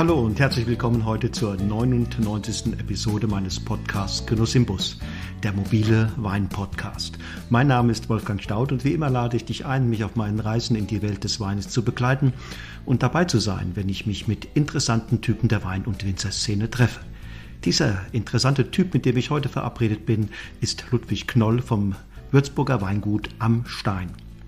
Ja, hallo und herzlich willkommen heute zur 99. Episode meines Podcasts Genuss im Bus, der mobile Wein-Podcast. Mein Name ist Wolfgang Staudt und wie immer lade ich dich ein, mich auf meinen Reisen in die Welt des Weines zu begleiten und dabei zu sein, wenn ich mich mit interessanten Typen der Wein- und Winzerszene treffe. Dieser interessante Typ, mit dem ich heute verabredet bin, ist Ludwig Knoll vom Würzburger Weingut Am Stein.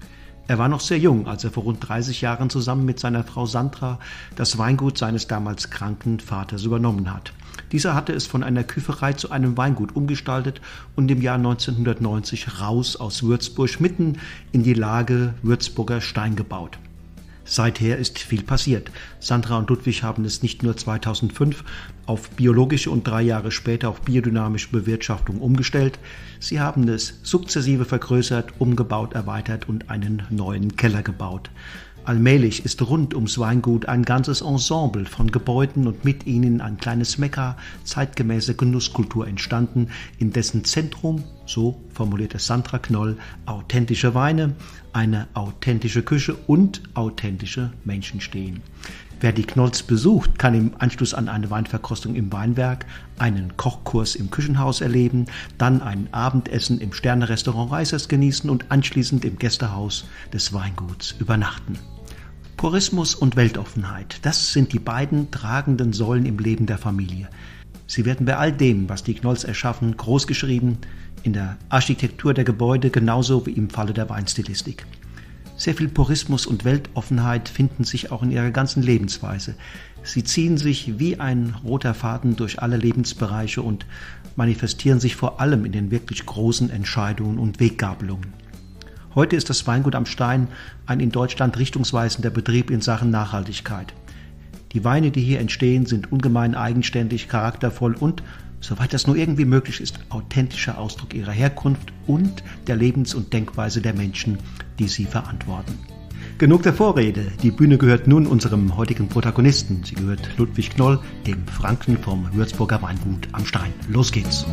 Er war noch sehr jung, als er vor rund 30 Jahren zusammen mit seiner Frau Sandra das Weingut seines damals kranken Vaters übernommen hat. Dieser hatte es von einer Küferei zu einem Weingut umgestaltet und im Jahr 1990 raus aus Würzburg mitten in die Lage Würzburger Stein gebaut. Seither ist viel passiert. Sandra und Ludwig haben es nicht nur 2005 auf biologische und 3 Jahre später auf biodynamische Bewirtschaftung umgestellt. Sie haben es sukzessive vergrößert, umgebaut, erweitert und einen neuen Keller gebaut. Allmählich ist rund ums Weingut ein ganzes Ensemble von Gebäuden und mit ihnen ein kleines Mekka zeitgemäßer Genusskultur entstanden, in dessen Zentrum, so formulierte Sandra Knoll, authentische Weine, eine authentische Küche und authentische Menschen stehen. Wer die Knolls besucht, kann im Anschluss an eine Weinverkostung im Weinberg einen Kochkurs im Küchenhaus erleben, dann ein Abendessen im Sterne-Restaurant Reisers genießen und anschließend im Gästehaus des Weinguts übernachten. Purismus und Weltoffenheit, das sind die beiden tragenden Säulen im Leben der Familie. Sie werden bei all dem, was die Knolls erschaffen, großgeschrieben, in der Architektur der Gebäude genauso wie im Falle der Weinstilistik. Sehr viel Purismus und Weltoffenheit finden sich auch in ihrer ganzen Lebensweise. Sie ziehen sich wie ein roter Faden durch alle Lebensbereiche und manifestieren sich vor allem in den wirklich großen Entscheidungen und Weggabelungen. Heute ist das Weingut Am Stein ein in Deutschland richtungsweisender Betrieb in Sachen Nachhaltigkeit. Die Weine, die hier entstehen, sind ungemein eigenständig, charaktervoll und, soweit das nur irgendwie möglich ist, authentischer Ausdruck ihrer Herkunft und der Lebens- und Denkweise der Menschen, die sie verantworten. Genug der Vorrede. Die Bühne gehört nun unserem heutigen Protagonisten. Sie gehört Ludwig Knoll, dem Franken vom Würzburger Weingut Am Stein. Los geht's!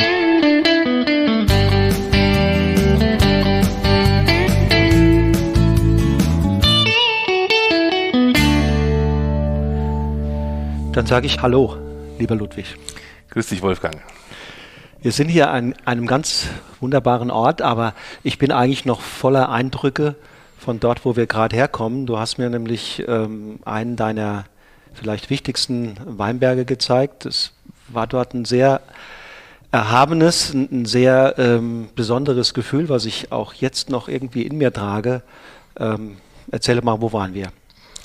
Dann sage ich Hallo, lieber Ludwig. Grüß dich, Wolfgang. Wir sind hier an einem ganz wunderbaren Ort, aber ich bin eigentlich noch voller Eindrücke von dort, wo wir gerade herkommen. Du hast mir nämlich einen deiner vielleicht wichtigsten Weinberge gezeigt. Es war dort ein sehr erhabenes, ein sehr besonderes Gefühl, was ich auch jetzt noch irgendwie in mir trage. Erzähle mal, wo waren wir?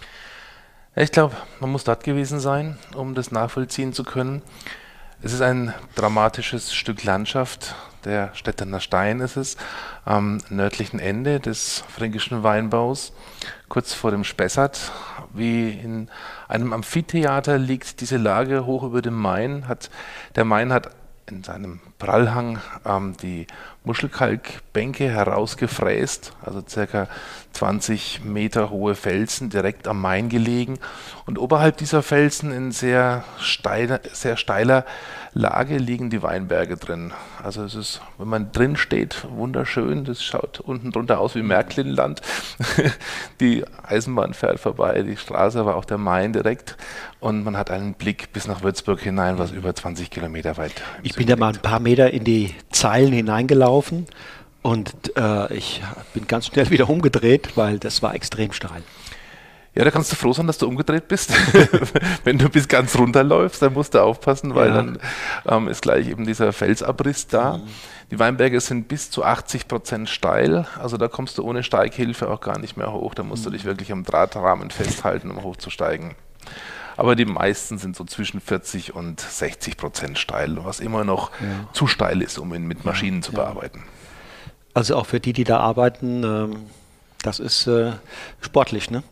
Ich glaube, man muss dort gewesen sein, um das nachvollziehen zu können. Es ist ein dramatisches Stück Landschaft, der Stettener Stein ist es, am nördlichen Ende des fränkischen Weinbaus, kurz vor dem Spessart. Wie in einem Amphitheater liegt diese Lage hoch über dem Main. Der Main hat in seinem Prallhang die Muschelkalkbänke herausgefräst, also ca. 20 Meter hohe Felsen direkt am Main gelegen. Und oberhalb dieser Felsen in sehr steiler Lage liegen die Weinberge drin. Also es ist, wenn man drin steht, wunderschön. Das schaut unten drunter aus wie Märklinland. Die Eisenbahn fährt vorbei, die Straße, aber auch der Main direkt. Und man hat einen Blick bis nach Würzburg hinein, was über 20 Kilometer weit ist. Ich bin da mal ein paar Meter in die Zeilen hineingelaufen und ich bin ganz schnell wieder umgedreht, weil das war extrem steil. Ja, da kannst du froh sein, dass du umgedreht bist. Wenn du bis ganz runterläufst, dann musst du aufpassen, weil dann ist gleich eben dieser Felsabriss da. Die Weinberge sind bis zu 80% steil, also da kommst du ohne Steighilfe auch gar nicht mehr hoch. Da musst du dich wirklich am Drahtrahmen festhalten, um hochzusteigen. Aber die meisten sind so zwischen 40 und 60% steil, was immer noch zu steil ist, um ihn mit Maschinen zu bearbeiten. Also auch für die da arbeiten, das ist sportlich, ne?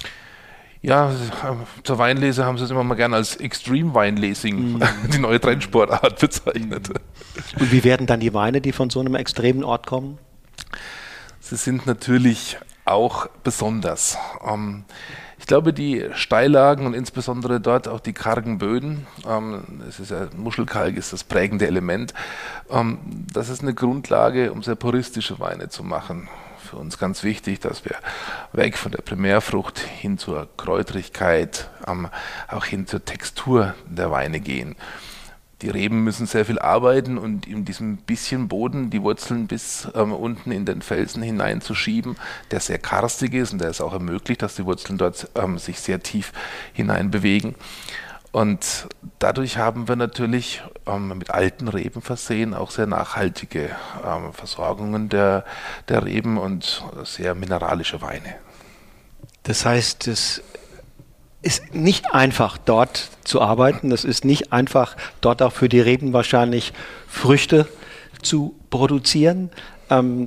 Ja, zur Weinlese haben sie es immer mal gerne als Extreme Weinlesing, die neue Trendsportart bezeichnet. Und wie werden dann die Weine, die von so einem extremen Ort kommen? Sie sind natürlich auch besonders. Ich glaube, die Steillagen und insbesondere dort auch die kargen Böden, es ist ja, Muschelkalk ist das prägende Element, das ist eine Grundlage, um sehr puristische Weine zu machen. Für uns ganz wichtig, dass wir weg von der Primärfrucht hin zur Kräutrigkeit, auch hin zur Textur der Weine gehen. Die Reben müssen sehr viel arbeiten und in diesem bisschen Boden die Wurzeln bis unten in den Felsen hineinzuschieben, der sehr karstig ist und der es auch ermöglicht, dass die Wurzeln dort sich sehr tief hinein bewegen. Und dadurch haben wir natürlich mit alten Reben versehen auch sehr nachhaltige Versorgungen der Reben und sehr mineralische Weine. Das heißt, es ist nicht einfach, dort zu arbeiten. Es ist nicht einfach, dort auch für die Reben wahrscheinlich Früchte zu produzieren. Und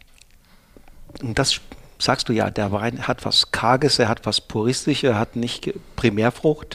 das sagst du ja, der Wein hat was Karges, er hat was Puristisches, er hat nicht Primärfrucht.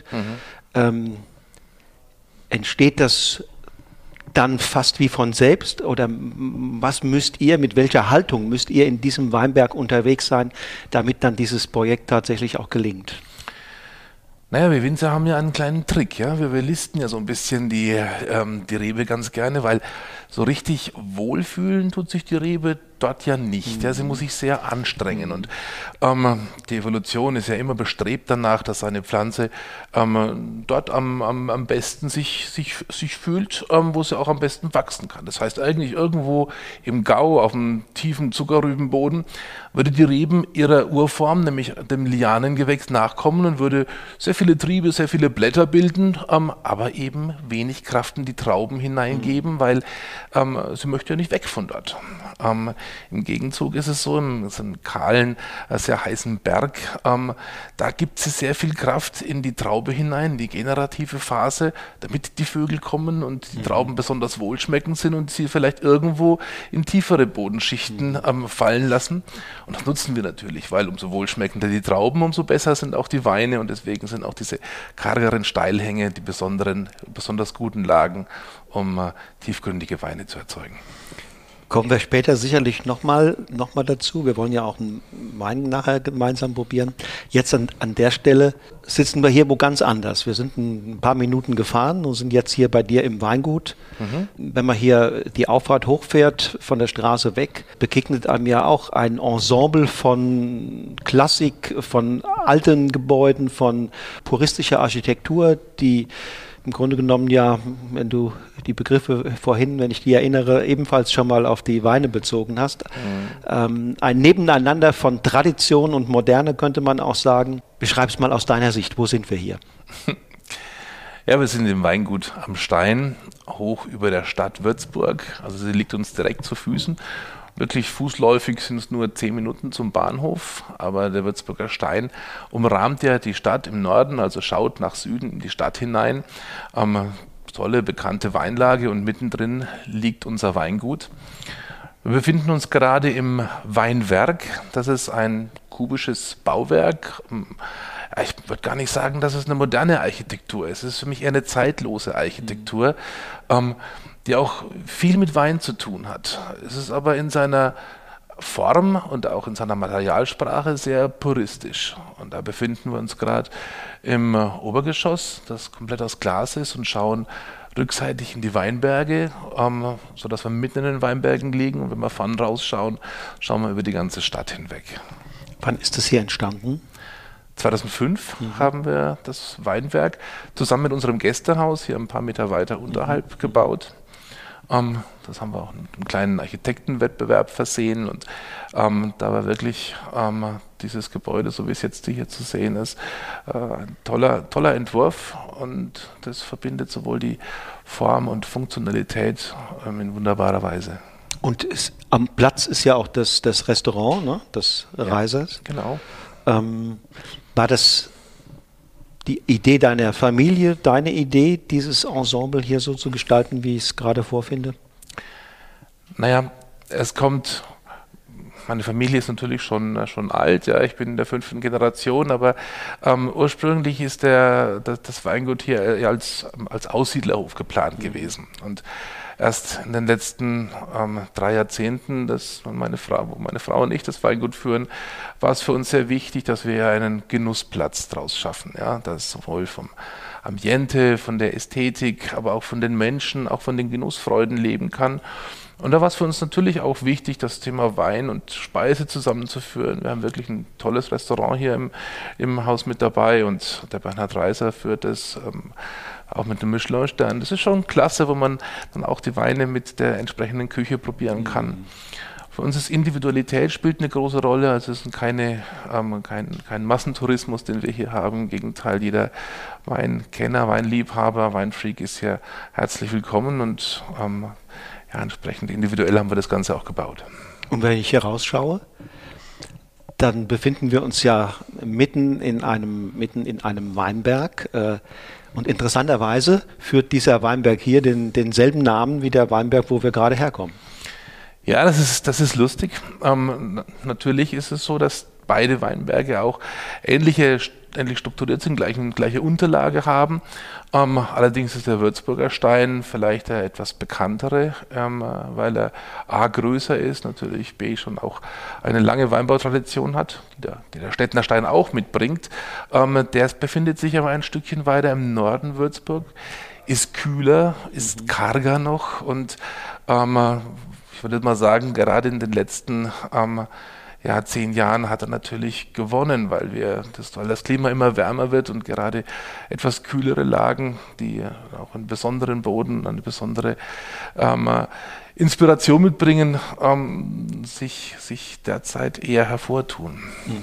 Entsteht das dann fast wie von selbst oder was mit welcher Haltung müsst ihr in diesem Weinberg unterwegs sein, damit dann dieses Projekt tatsächlich auch gelingt? Naja, wir Winzer haben ja einen kleinen Trick, ja. Wir listen ja so ein bisschen die Rebe ganz gerne, weil so richtig wohlfühlen tut sich die Rebe dort ja nicht. Ja, sie muss sich sehr anstrengen und die Evolution ist ja immer bestrebt danach, dass eine Pflanze dort am besten sich fühlt, wo sie auch am besten wachsen kann. Das heißt eigentlich irgendwo im Gau auf einem tiefen Zuckerrübenboden würde die Reben ihrer Urform, nämlich dem Lianengewächs, nachkommen und würde sehr viele Triebe, sehr viele Blätter bilden, aber eben wenig Kraft in die Trauben hineingeben, weil sie möchte ja nicht weg von dort. Im Gegenzug ist es so, in so einem kahlen, sehr heißen Berg, da gibt sie sehr viel Kraft in die Traube hinein, die generative Phase, damit die Vögel kommen und die Trauben besonders wohlschmeckend sind und sie vielleicht irgendwo in tiefere Bodenschichten fallen lassen. Und das nutzen wir natürlich, weil umso wohlschmeckender die Trauben, umso besser sind auch die Weine und deswegen sind auch diese kargeren Steilhänge die besonders guten Lagen, um tiefgründige Weine zu erzeugen. Kommen wir später sicherlich noch mal dazu. Wir wollen ja auch einen Wein nachher gemeinsam probieren. Jetzt an der Stelle sitzen wir hier wo ganz anders. Wir sind ein paar Minuten gefahren und sind jetzt hier bei dir im Weingut. Wenn man hier die Auffahrt hochfährt, von der Straße weg, begegnet einem ja auch ein Ensemble von Klassik, von alten Gebäuden, von puristischer Architektur, die im Grunde genommen ja, wenn du die Begriffe vorhin, wenn ich die erinnere, ebenfalls schon mal auf die Weine bezogen hast. Ein Nebeneinander von Tradition und Moderne könnte man auch sagen. Beschreib es mal aus deiner Sicht. Wo sind wir hier? Ja, wir sind im Weingut am Stein, hoch über der Stadt Würzburg. Also sie liegt uns direkt zu Füßen. Wirklich fußläufig sind es nur 10 Minuten zum Bahnhof, aber der Würzburger Stein umrahmt ja die Stadt im Norden, also schaut nach Süden in die Stadt hinein. Tolle, bekannte Weinlage und mittendrin liegt unser Weingut. Wir befinden uns gerade im Weinwerk. Das ist ein kubisches Bauwerk. Ich würde gar nicht sagen, dass es eine moderne Architektur ist. Es ist für mich eher eine zeitlose Architektur, die auch viel mit Wein zu tun hat. Es ist aber in seiner Form und auch in seiner Materialsprache sehr puristisch. Und da befinden wir uns gerade im Obergeschoss, das komplett aus Glas ist, und schauen rückseitig in die Weinberge, sodass wir mitten in den Weinbergen liegen. Und wenn wir vorn rausschauen, schauen wir über die ganze Stadt hinweg. Wann ist das hier entstanden? 2005 haben wir das Weinwerk zusammen mit unserem Gästehaus hier ein paar Meter weiter unterhalb gebaut. Das haben wir auch mit einem kleinen Architektenwettbewerb versehen und da war wirklich dieses Gebäude, so wie es jetzt hier zu sehen ist, ein toller Entwurf und das verbindet sowohl die Form und Funktionalität in wunderbarer Weise. Und am Platz ist ja auch das Restaurant, ne? Das Reisers. Ja, genau. War das die Idee deiner Familie, deine Idee, dieses Ensemble hier so zu gestalten, wie ich es gerade vorfinde? Naja, meine Familie ist natürlich schon alt, ja, ich bin in der 5. Generation, aber ursprünglich ist das Weingut hier als Aussiedlerhof geplant gewesen. Und erst in den letzten 3 Jahrzehnten, wo meine Frau und ich das Weingut führen, war es für uns sehr wichtig, dass wir einen Genussplatz draus schaffen. Ja, das sowohl vom Ambiente, von der Ästhetik, aber auch von den Menschen, auch von den Genussfreuden leben kann. Und da war es für uns natürlich auch wichtig, das Thema Wein und Speise zusammenzuführen. Wir haben wirklich ein tolles Restaurant hier im Haus mit dabei und der Bernhard Reiser führt es auch mit dem Michelin-Stern. Das ist schon klasse, wo man dann auch die Weine mit der entsprechenden Küche probieren kann. Für uns ist Individualität spielt eine große Rolle, also es ist kein Massentourismus, den wir hier haben. Im Gegenteil, jeder Weinkenner, Weinliebhaber, Weinfreak ist hier herzlich willkommen und entsprechend individuell haben wir das Ganze auch gebaut. Und wenn ich hier rausschaue, dann befinden wir uns ja mitten in einem Weinberg. Und interessanterweise führt dieser Weinberg hier denselben Namen wie der Weinberg, wo wir gerade herkommen. Ja, das ist lustig. Natürlich ist es so, dass beide Weinberge auch ähnlich strukturiert sind, gleiche Unterlage haben. Allerdings ist der Würzburger Stein vielleicht der etwas bekanntere, weil er A größer ist, natürlich B schon auch eine lange Weinbautradition hat, die der Stettiner Stein auch mitbringt. Der befindet sich aber ein Stückchen weiter im Norden Würzburg, ist kühler, ist karger noch und ich würde mal sagen, gerade in den letzten 10 Jahren hat er natürlich gewonnen, weil das Klima immer wärmer wird und gerade etwas kühlere Lagen, die auch einen besonderen Boden, eine besondere Inspiration mitbringen, sich derzeit eher hervortun.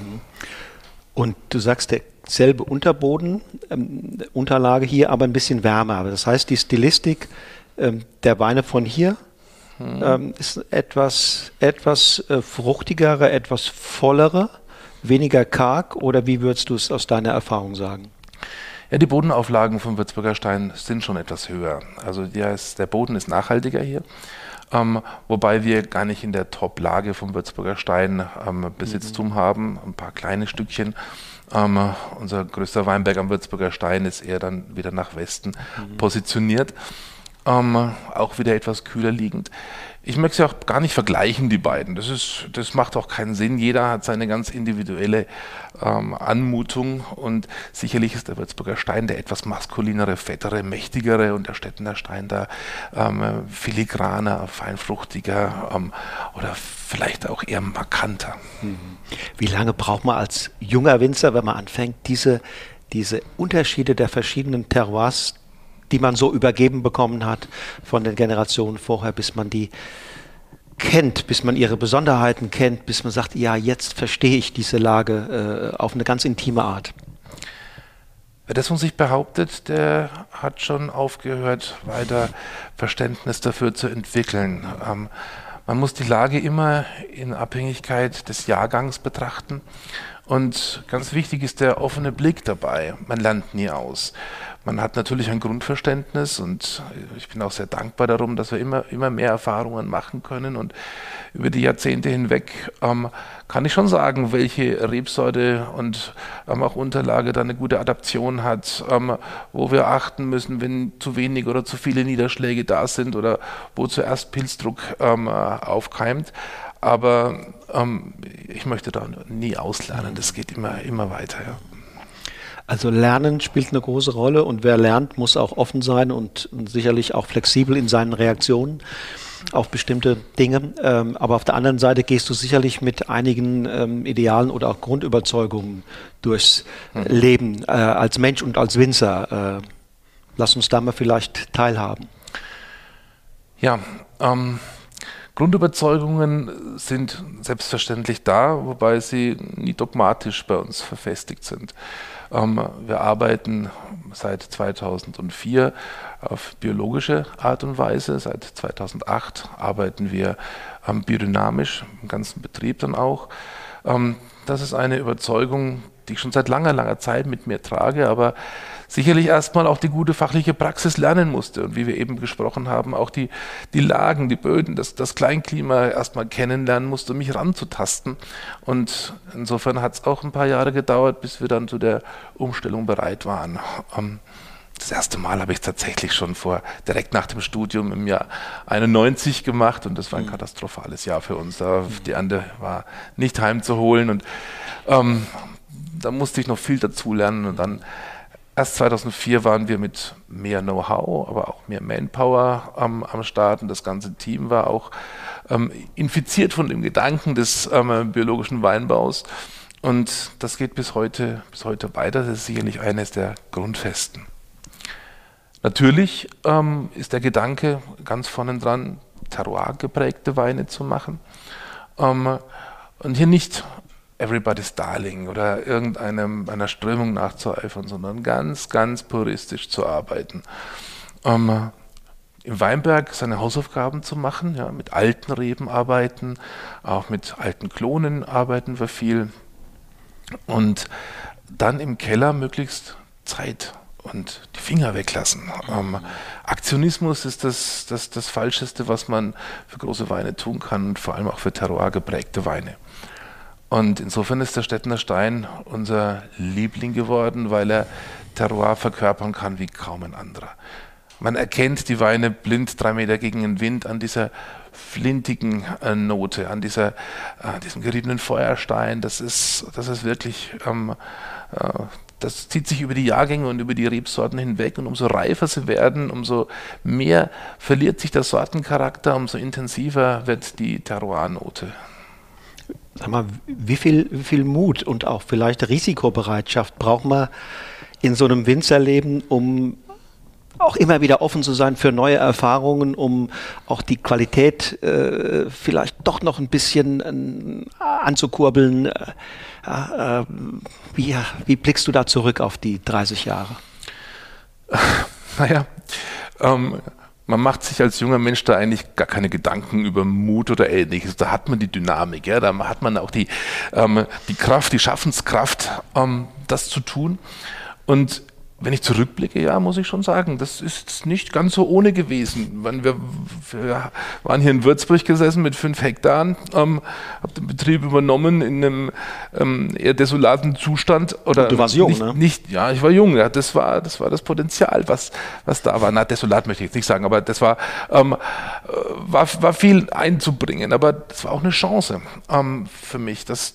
Und du sagst, derselbe Unterboden, Unterlage hier, aber ein bisschen wärmer. Das heißt, die Stilistik der Weine von hier ist etwas fruchtigere, etwas vollere, weniger karg, oder wie würdest du es aus deiner Erfahrung sagen? Ja, die Bodenauflagen vom Würzburger Stein sind schon etwas höher. Also der Boden ist nachhaltiger hier, wobei wir gar nicht in der Top-Lage vom Würzburger Stein Besitztum haben, ein paar kleine Stückchen. Unser größter Weinberg am Würzburger Stein ist eher dann wieder nach Westen positioniert. Auch wieder etwas kühler liegend. Ich möchte sie auch gar nicht vergleichen, die beiden. Das macht auch keinen Sinn. Jeder hat seine ganz individuelle Anmutung und sicherlich ist der Würzburger Stein der etwas maskulinere, fettere, mächtigere und der Stettiner Stein da filigraner, feinfruchtiger oder vielleicht auch eher markanter. Wie lange braucht man als junger Winzer, wenn man anfängt, diese Unterschiede der verschiedenen Terroirs, die man so übergeben bekommen hat von den Generationen vorher, bis man die kennt, bis man ihre Besonderheiten kennt, bis man sagt, ja, jetzt verstehe ich diese Lage auf eine ganz intime Art? Wer das von sich behauptet, der hat schon aufgehört, weiter Verständnis dafür zu entwickeln. Man muss die Lage immer in Abhängigkeit des Jahrgangs betrachten. Und ganz wichtig ist der offene Blick dabei. Man lernt nie aus. Man hat natürlich ein Grundverständnis und ich bin auch sehr dankbar darum, dass wir immer mehr Erfahrungen machen können. Und über die Jahrzehnte hinweg kann ich schon sagen, welche Rebsorte und auch Unterlage da eine gute Adaption hat, wo wir achten müssen, wenn zu wenig oder zu viele Niederschläge da sind oder wo zuerst Pilzdruck aufkeimt. Aber ich möchte da nie auslernen, das geht immer weiter. Ja. Also Lernen spielt eine große Rolle und wer lernt, muss auch offen sein und sicherlich auch flexibel in seinen Reaktionen auf bestimmte Dinge. Aber auf der anderen Seite gehst du sicherlich mit einigen Idealen oder auch Grundüberzeugungen durchs Leben als Mensch und als Winzer. Lass uns da mal vielleicht teilhaben. Ja, Grundüberzeugungen sind selbstverständlich da, wobei sie nie dogmatisch bei uns verfestigt sind. Wir arbeiten seit 2004 auf biologische Art und Weise. Seit 2008 arbeiten wir biodynamisch, im ganzen Betrieb dann auch. Das ist eine Überzeugung, die ich schon seit langer Zeit mit mir trage, aber sicherlich erstmal auch die gute fachliche Praxis lernen musste und wie wir eben gesprochen haben, auch die Lagen, die Böden, das Kleinklima erstmal kennenlernen musste, um mich ranzutasten. Und insofern hat es auch ein paar Jahre gedauert, bis wir dann zu der Umstellung bereit waren. Das erste Mal habe ich es tatsächlich schon direkt nach dem Studium im Jahr 91 gemacht und das war ein katastrophales Jahr für uns. Die Ernte war nicht heimzuholen und da musste ich noch viel dazulernen und dann erst 2004 waren wir mit mehr Know-how, aber auch mehr Manpower am Start und das ganze Team war auch infiziert von dem Gedanken des biologischen Weinbaus und das geht bis heute weiter. Das ist sicherlich eines der Grundfesten. Natürlich ist der Gedanke ganz vorne dran, terroir-geprägte Weine zu machen und hier nicht Everybody's Darling oder einer Strömung nachzueifern, sondern ganz, ganz puristisch zu arbeiten. Im Weinberg seine Hausaufgaben zu machen, ja, mit alten Reben arbeiten, auch mit alten Klonen arbeiten wir viel und dann im Keller möglichst Zeit und die Finger weglassen. Aktionismus ist das Falscheste, was man für große Weine tun kann und vor allem auch für terroir geprägte Weine. Und insofern ist der Stettener Stein unser Liebling geworden, weil er Terroir verkörpern kann wie kaum ein anderer. Man erkennt die Weine blind 3 Meter gegen den Wind an dieser flintigen Note, an diesem geriebenen Feuerstein. Das ist wirklich... das zieht sich über die Jahrgänge und über die Rebsorten hinweg und umso reifer sie werden, umso mehr verliert sich der Sortencharakter, umso intensiver wird die Terroir-Note. Sag mal, wie viel Mut und auch vielleicht Risikobereitschaft braucht man in so einem Winzerleben, um auch immer wieder offen zu sein für neue Erfahrungen, um auch die Qualität vielleicht doch noch ein bisschen anzukurbeln. Wie blickst du da zurück auf die 30 Jahre? Naja, man macht sich als junger Mensch da eigentlich gar keine Gedanken über Mut oder Ähnliches. Da hat man die Dynamik, ja? Da hat man auch die Kraft, die Schaffenskraft, das zu tun. Und wenn ich zurückblicke, ja, muss ich schon sagen, das ist nicht ganz so ohne gewesen. Wir waren hier in Würzburg gesessen mit 5 Hektaren, habe den Betrieb übernommen in einem eher desolaten Zustand. Oder du warst jung, ne? Ja, ich war jung. Ja, das war das Potenzial, was da war. Na, desolat möchte ich jetzt nicht sagen, aber das war viel einzubringen. Aber das war auch eine Chance für mich, das,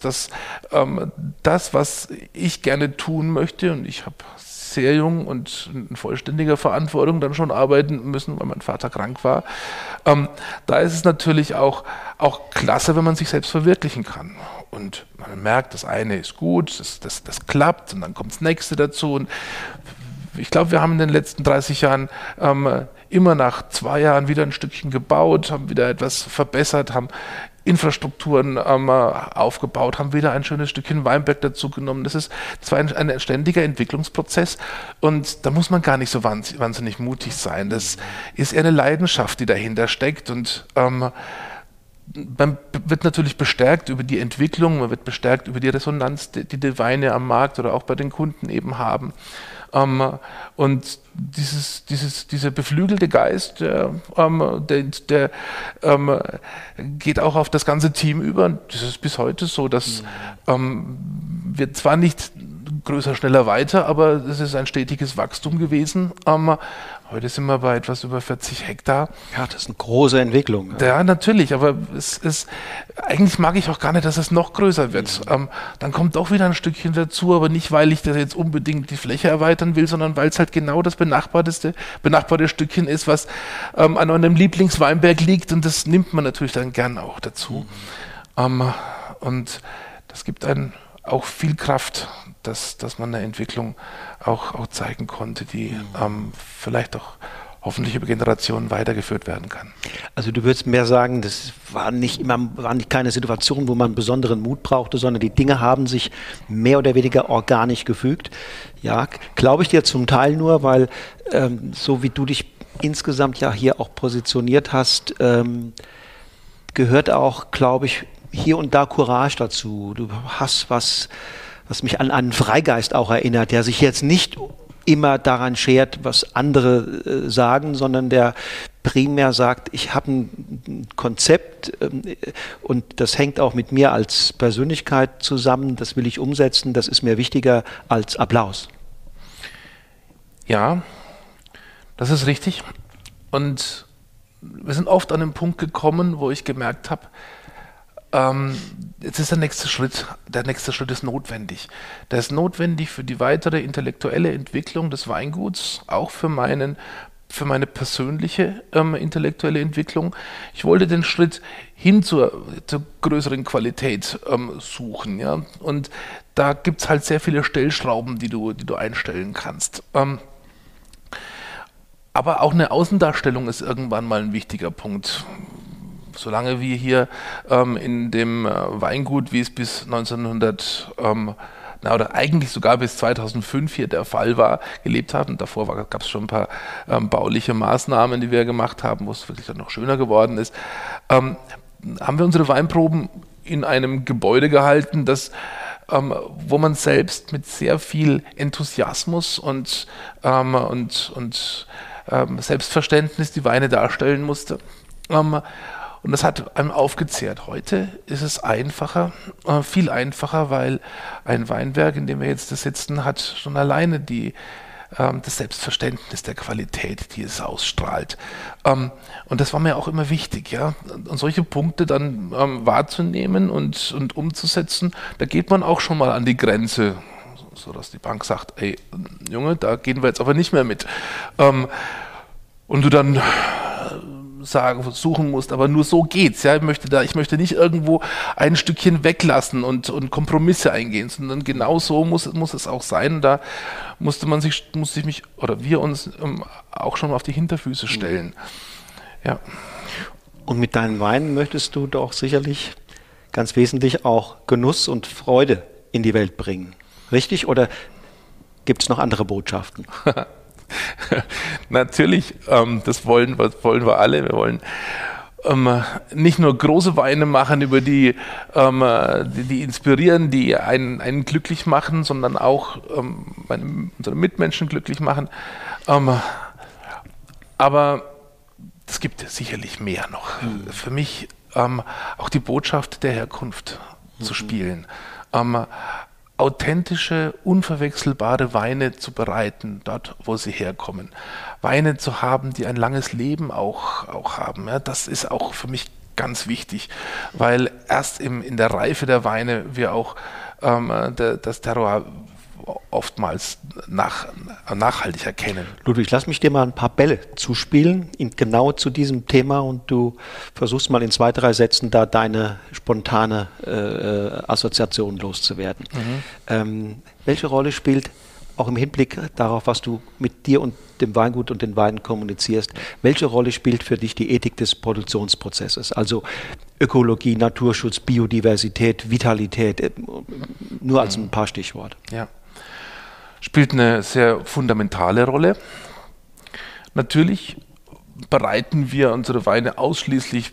was ich gerne tun möchte, und ich habe sehr jung und in vollständiger Verantwortung dann schon arbeiten müssen, weil mein Vater krank war. Da ist es natürlich auch klasse, wenn man sich selbst verwirklichen kann. Und man merkt, das eine ist gut, das klappt und dann kommt das nächste dazu. Und ich glaube, wir haben in den letzten 30 Jahren immer nach 2 Jahren wieder ein Stückchen gebaut, haben wieder etwas verbessert, haben Infrastrukturen aufgebaut, haben wieder ein schönes Stückchen Weinberg dazu genommen. Das war ein ständiger Entwicklungsprozess und da muss man gar nicht so wahnsinnig mutig sein. Das ist eher eine Leidenschaft, die dahinter steckt und man wird natürlich bestärkt über die Entwicklung, man wird bestärkt über die Resonanz, die Weine am Markt oder auch bei den Kunden eben haben. Und dieser beflügelte Geist, der geht auch auf das ganze Team über. Und das ist bis heute so, dass wir zwar nicht größer, schneller, weiter, aber es ist ein stetiges Wachstum gewesen. Heute sind wir bei etwas über 40 Hektar. Ja, das ist eine große Entwicklung. Ja, natürlich, aber eigentlich mag ich auch gar nicht, dass es noch größer wird. Dann kommt doch wieder ein Stückchen dazu, aber nicht, weil ich das jetzt unbedingt die Fläche erweitern will, sondern weil es halt genau das benachbarte Stückchen ist, was an einem Lieblingsweinberg liegt und das nimmt man natürlich dann gern auch dazu. Und das gibt einen auch viel Kraft, dass man eine Entwicklung auch zeigen konnte, die vielleicht auch hoffentlich über Generationen weitergeführt werden kann. Also du würdest mehr sagen, das waren keine Situationen, wo man besonderen Mut brauchte, sondern die Dinge haben sich mehr oder weniger organisch gefügt. Ja, glaube ich dir zum Teil nur, weil so wie du dich insgesamt ja hier auch positioniert hast, gehört auch, glaube ich, hier und da Courage dazu. Du hast was mich an einen Freigeist auch erinnert, der sich jetzt nicht immer daran schert, was andere sagen, sondern der primär sagt, ich habe ein Konzept und das hängt auch mit mir als Persönlichkeit zusammen, das will ich umsetzen, das ist mir wichtiger als Applaus. Ja, Das ist richtig. Und wir sind oft an den Punkt gekommen, wo ich gemerkt habe, jetzt ist der nächste Schritt ist notwendig. Der ist notwendig für die weitere intellektuelle Entwicklung des Weinguts, auch für meine persönliche intellektuelle Entwicklung. Ich wollte den Schritt hin zur größeren Qualität suchen. Ja? Und da gibt es halt sehr viele Stellschrauben, die du einstellen kannst. Aber auch eine Außendarstellung ist irgendwann mal ein wichtiger Punkt. Solange wir hier in dem Weingut, wie es bis 1900 oder eigentlich sogar bis 2005 hier der Fall war, gelebt haben. Davor gab es schon ein paar bauliche Maßnahmen, die wir gemacht haben, wo es wirklich dann noch schöner geworden ist. Haben wir unsere Weinproben in einem Gebäude gehalten, wo man selbst mit sehr viel Enthusiasmus und Selbstverständnis die Weine darstellen musste. Und das hat einem aufgezehrt. Heute ist es einfacher, viel einfacher, weil ein Weinberg, in dem wir jetzt sitzen, hat schon alleine das Selbstverständnis der Qualität, die es ausstrahlt. Und das war mir auch immer wichtig, ja. Und solche Punkte dann wahrzunehmen und umzusetzen, da geht man auch schon mal an die Grenze, sodass die Bank sagt, ey, Junge, da gehen wir jetzt aber nicht mehr mit. Und du dann suchen musst, aber nur so geht's. Ja? Ich möchte nicht irgendwo ein Stückchen weglassen und Kompromisse eingehen, sondern genau so muss es auch sein. Da musste wir uns auch schon auf die Hinterfüße stellen. Ja. Und mit deinen Weinen möchtest du doch sicherlich ganz wesentlich auch Genuss und Freude in die Welt bringen. Richtig? Oder gibt es noch andere Botschaften? Natürlich, das wollen wir alle. Wir wollen nicht nur große Weine machen, über die inspirieren, die einen glücklich machen, sondern auch unsere Mitmenschen glücklich machen. Aber es gibt sicherlich mehr noch. Für mich auch die Botschaft der Herkunft zu spielen. Authentische, unverwechselbare Weine zu bereiten, dort, wo sie herkommen. Weine zu haben, die ein langes Leben auch haben. Ja, das ist auch für mich ganz wichtig, weil erst in der Reife der Weine wir auch das Terroir oftmals nachhaltig erkennen. Ludwig, lass mich dir mal ein paar Bälle zuspielen, genau zu diesem Thema, und du versuchst mal in 2, 3 Sätzen da deine spontane Assoziation loszuwerden. Welche Rolle spielt, auch im Hinblick darauf, was du mit dir und dem Weingut und den Weinen kommunizierst, welche Rolle spielt für dich die Ethik des Produktionsprozesses? Also Ökologie, Naturschutz, Biodiversität, Vitalität, nur als ein paar Stichworte. Ja. Spielt eine sehr fundamentale Rolle. Natürlich bereiten wir unsere Weine ausschließlich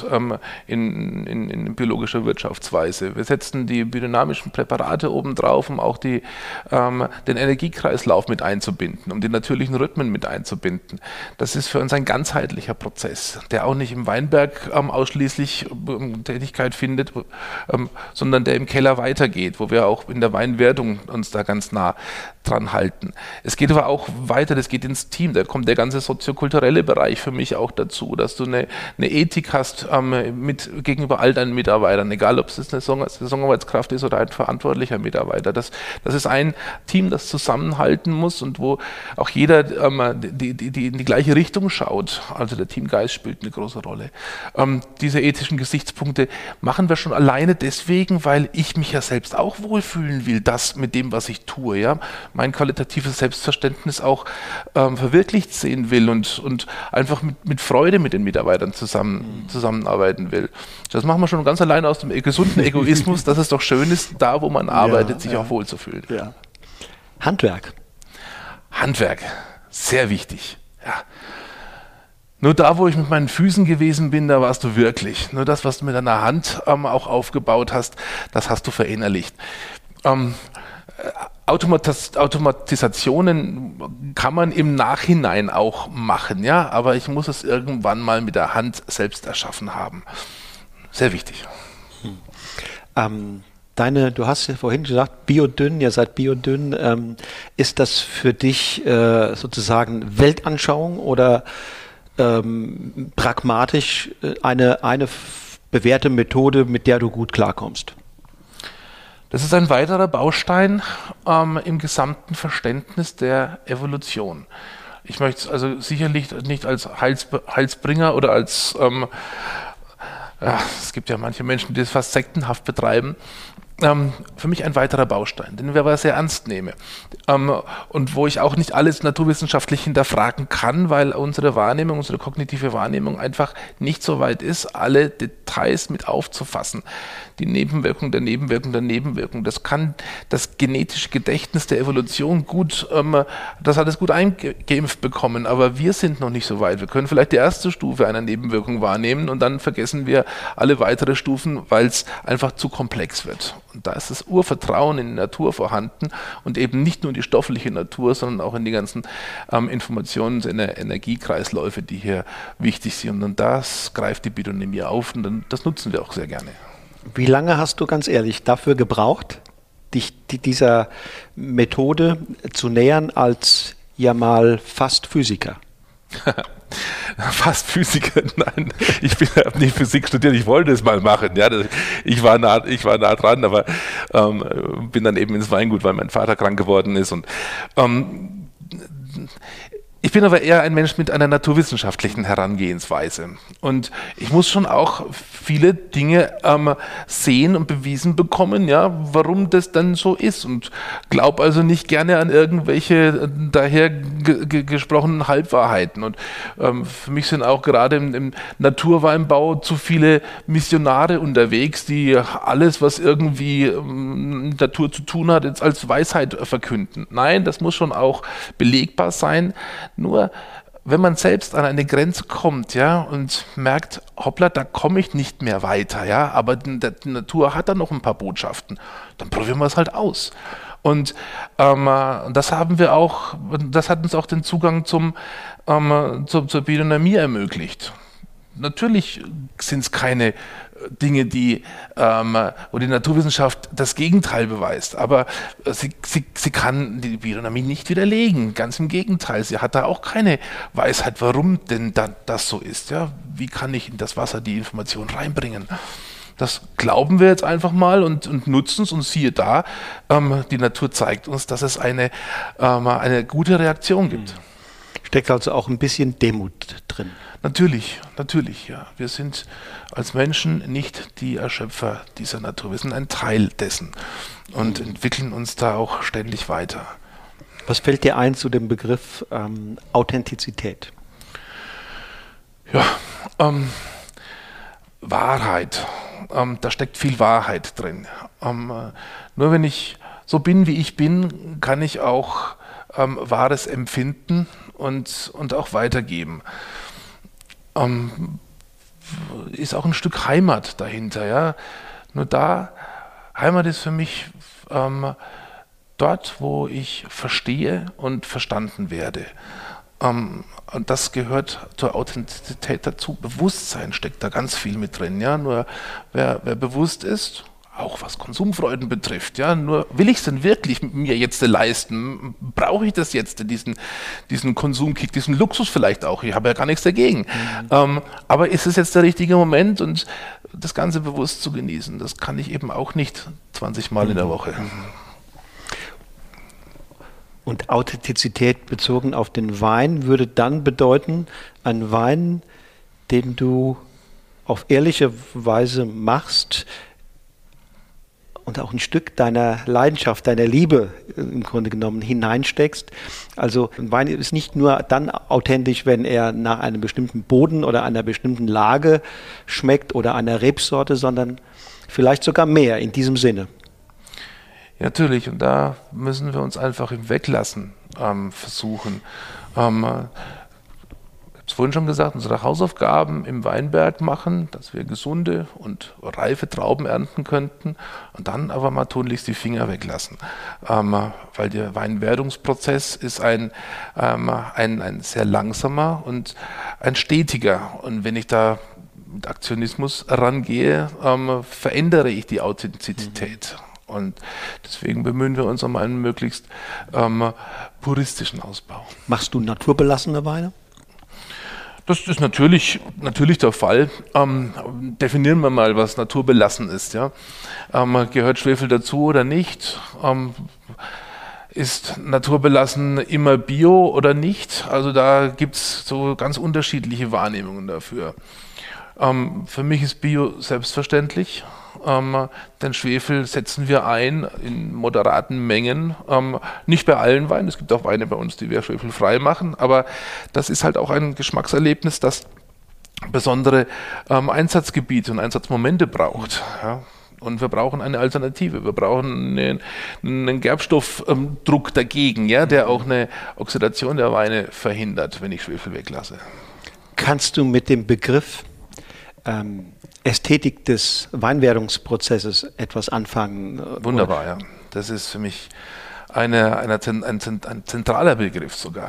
in biologischer Wirtschaftsweise. Wir setzen die biodynamischen Präparate obendrauf, um auch den Energiekreislauf mit einzubinden, um die natürlichen Rhythmen mit einzubinden. Das ist für uns ein ganzheitlicher Prozess, der auch nicht im Weinberg ausschließlich Tätigkeit findet, sondern der im Keller weitergeht, wo wir auch in der Weinwertung uns da ganz nah dran halten. Es geht aber auch weiter, das geht ins Team, da kommt der ganze soziokulturelle Bereich für mich auch dazu, dass du eine Ethik hast gegenüber all deinen Mitarbeitern, egal ob es eine Saisonarbeitskraft ist oder ein verantwortlicher Mitarbeiter. Das ist ein Team, das zusammenhalten muss und wo auch jeder die in die gleiche Richtung schaut. Also der Teamgeist spielt eine große Rolle. Diese ethischen Gesichtspunkte machen wir schon alleine deswegen, weil ich mich ja selbst auch wohlfühlen will, das mit dem, was ich tue, ja, mein qualitatives Selbstverständnis auch verwirklicht sehen will und einfach mit Freude mit den Mitarbeitern zusammenarbeiten will. Das machen wir schon ganz alleine aus dem gesunden Egoismus, dass es doch schön ist, da wo man arbeitet, sich auch wohlzufühlen. Ja. Handwerk, sehr wichtig. Ja. Nur da, wo ich mit meinen Füßen gewesen bin, da warst du wirklich. Nur das, was du mit deiner Hand auch aufgebaut hast, das hast du verinnerlicht. Automatisationen kann man im Nachhinein auch machen, ja, aber ich muss es irgendwann mal mit der Hand selbst erschaffen haben. Sehr wichtig. Du hast ja vorhin gesagt, biodünn, ihr seid biodünn. Ist das für dich sozusagen Weltanschauung oder pragmatisch eine bewährte Methode, mit der du gut klarkommst? Das ist ein weiterer Baustein im gesamten Verständnis der Evolution. Ich möchte es also sicherlich nicht als Heilsbringer oder als, es gibt ja manche Menschen, die es fast sektenhaft betreiben, für mich ein weiterer Baustein, den ich aber sehr ernst nehme und wo ich auch nicht alles naturwissenschaftlich hinterfragen kann, weil unsere Wahrnehmung, unsere kognitive Wahrnehmung einfach nicht so weit ist, alle Details mit aufzufassen. Die Nebenwirkung der Nebenwirkung der Nebenwirkung, das kann das genetische Gedächtnis der Evolution gut, das hat es gut eingeimpft bekommen, aber wir sind noch nicht so weit. Wir können vielleicht die erste Stufe einer Nebenwirkung wahrnehmen und dann vergessen wir alle weitere Stufen, weil es einfach zu komplex wird. Und da ist das Urvertrauen in die Natur vorhanden und eben nicht nur in die stoffliche Natur, sondern auch in die ganzen Informations- und Energiekreisläufe, die hier wichtig sind. Und das greift die Biodynamie auf und das nutzen wir auch sehr gerne. Wie lange hast du ganz ehrlich dafür gebraucht, dich dieser Methode zu nähern als ja mal fast Physiker? Fast Physiker, nein. Ich habe nicht Physik studiert, ich wollte es mal machen. Ja, ich war nah dran, aber bin dann eben ins Weingut, weil mein Vater krank geworden ist. Und ich bin aber eher ein Mensch mit einer naturwissenschaftlichen Herangehensweise. Und ich muss schon auch viele Dinge sehen und bewiesen bekommen, ja, warum das dann so ist. Und glaube also nicht gerne an irgendwelche daher gesprochenen Halbwahrheiten. Und für mich sind auch gerade im Naturweinbau zu viele Missionare unterwegs, die alles, was irgendwie mit Natur zu tun hat, jetzt als Weisheit verkünden. Nein, das muss schon auch belegbar sein. Nur wenn man selbst an eine Grenze kommt, ja, und merkt, hoppla, da komme ich nicht mehr weiter, ja, aber die Natur hat da noch ein paar Botschaften, dann probieren wir es halt aus. Und das haben wir auch, das hat uns auch den Zugang zur Biodynamie ermöglicht. Natürlich sind es keine Dinge, wo die Naturwissenschaft das Gegenteil beweist, aber sie kann die Biodynamie nicht widerlegen, ganz im Gegenteil, sie hat da auch keine Weisheit, warum denn das so ist. Ja? Wie kann ich in das Wasser die Information reinbringen? Das glauben wir jetzt einfach mal und nutzen es und siehe da, die Natur zeigt uns, dass es eine gute Reaktion gibt. Steckt also auch ein bisschen Demut drin. Natürlich, ja. Wir sind als Menschen nicht die Erschöpfer dieser Natur. Wir sind ein Teil dessen und entwickeln uns da auch ständig weiter. Was fällt dir ein zu dem Begriff Authentizität? Ja, Wahrheit. Da steckt viel Wahrheit drin. Nur wenn ich so bin, wie ich bin, kann ich auch Wahres empfinden und auch weitergeben. Ist auch ein Stück Heimat dahinter, ja. Nur Heimat ist für mich dort, wo ich verstehe und verstanden werde. Und das gehört zur Authentizität dazu. Bewusstsein steckt da ganz viel mit drin, ja. Nur wer bewusst ist, auch was Konsumfreuden betrifft, ja, nur will ich es denn wirklich mir jetzt leisten? Brauche ich das jetzt, diesen Konsumkick, diesen Luxus vielleicht auch? Ich habe ja gar nichts dagegen. Aber ist es jetzt der richtige Moment und das Ganze bewusst zu genießen? Das kann ich eben auch nicht 20 Mal in der Woche. Und Authentizität bezogen auf den Wein würde dann bedeuten, ein Wein, den du auf ehrliche Weise machst, und auch ein Stück deiner Leidenschaft, deiner Liebe im Grunde genommen hineinsteckst. Also ein Wein ist nicht nur dann authentisch, wenn er nach einem bestimmten Boden oder einer bestimmten Lage schmeckt oder einer Rebsorte, sondern vielleicht sogar mehr in diesem Sinne. Ja, natürlich, und da müssen wir uns einfach im Weglassen versuchen. Ich habe es vorhin schon gesagt, unsere Hausaufgaben im Weinberg machen, dass wir gesunde und reife Trauben ernten könnten und dann aber mal tunlichst die Finger weglassen. Weil der Weinwerdungsprozess ist ein sehr langsamer und ein stetiger. Und wenn ich da mit Aktionismus rangehe, verändere ich die Authentizität. Und deswegen bemühen wir uns um einen möglichst puristischen Ausbau. Machst du naturbelassene Weine? Das ist natürlich der Fall. Definieren wir mal, was naturbelassen ist. Ja? Gehört Schwefel dazu oder nicht? Ist naturbelassen immer Bio oder nicht? Also da gibt es so ganz unterschiedliche Wahrnehmungen dafür. Für mich ist Bio selbstverständlich. Den Schwefel setzen wir ein in moderaten Mengen, nicht bei allen Weinen, es gibt auch Weine bei uns, die wir schwefelfrei machen, aber das ist halt auch ein Geschmackserlebnis, das besondere Einsatzgebiete und Einsatzmomente braucht. Ja. Und wir brauchen eine Alternative, wir brauchen einen Gerbstoffdruck dagegen, ja, der auch eine Oxidation der Weine verhindert, wenn ich Schwefel weglasse. Kannst du mit dem Begriff Ästhetik des Weinwerdungsprozesses etwas anfangen? Wunderbar, ja. Das ist für mich ein zentraler Begriff sogar.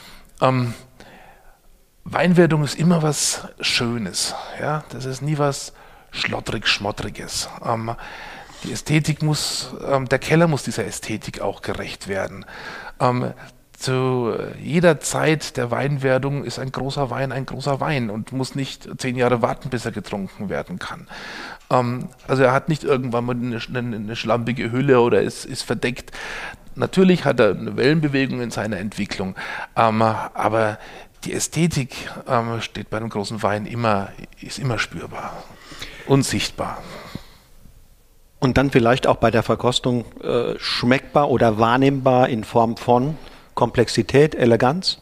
Weinwerdung ist immer was Schönes. Ja? Das ist nie was Schmoddriges. Die Ästhetik der Keller muss dieser Ästhetik auch gerecht werden. Zu jeder Zeit der Weinwerdung ist ein großer Wein und muss nicht 10 Jahre warten, bis er getrunken werden kann. Also er hat nicht irgendwann mal eine schlampige Hülle oder ist verdeckt. Natürlich hat er eine Wellenbewegung in seiner Entwicklung, aber die Ästhetik steht bei einem großen Wein ist immer spürbar und sichtbar. Und dann vielleicht auch bei der Verkostung schmeckbar oder wahrnehmbar in Form von Komplexität, Eleganz?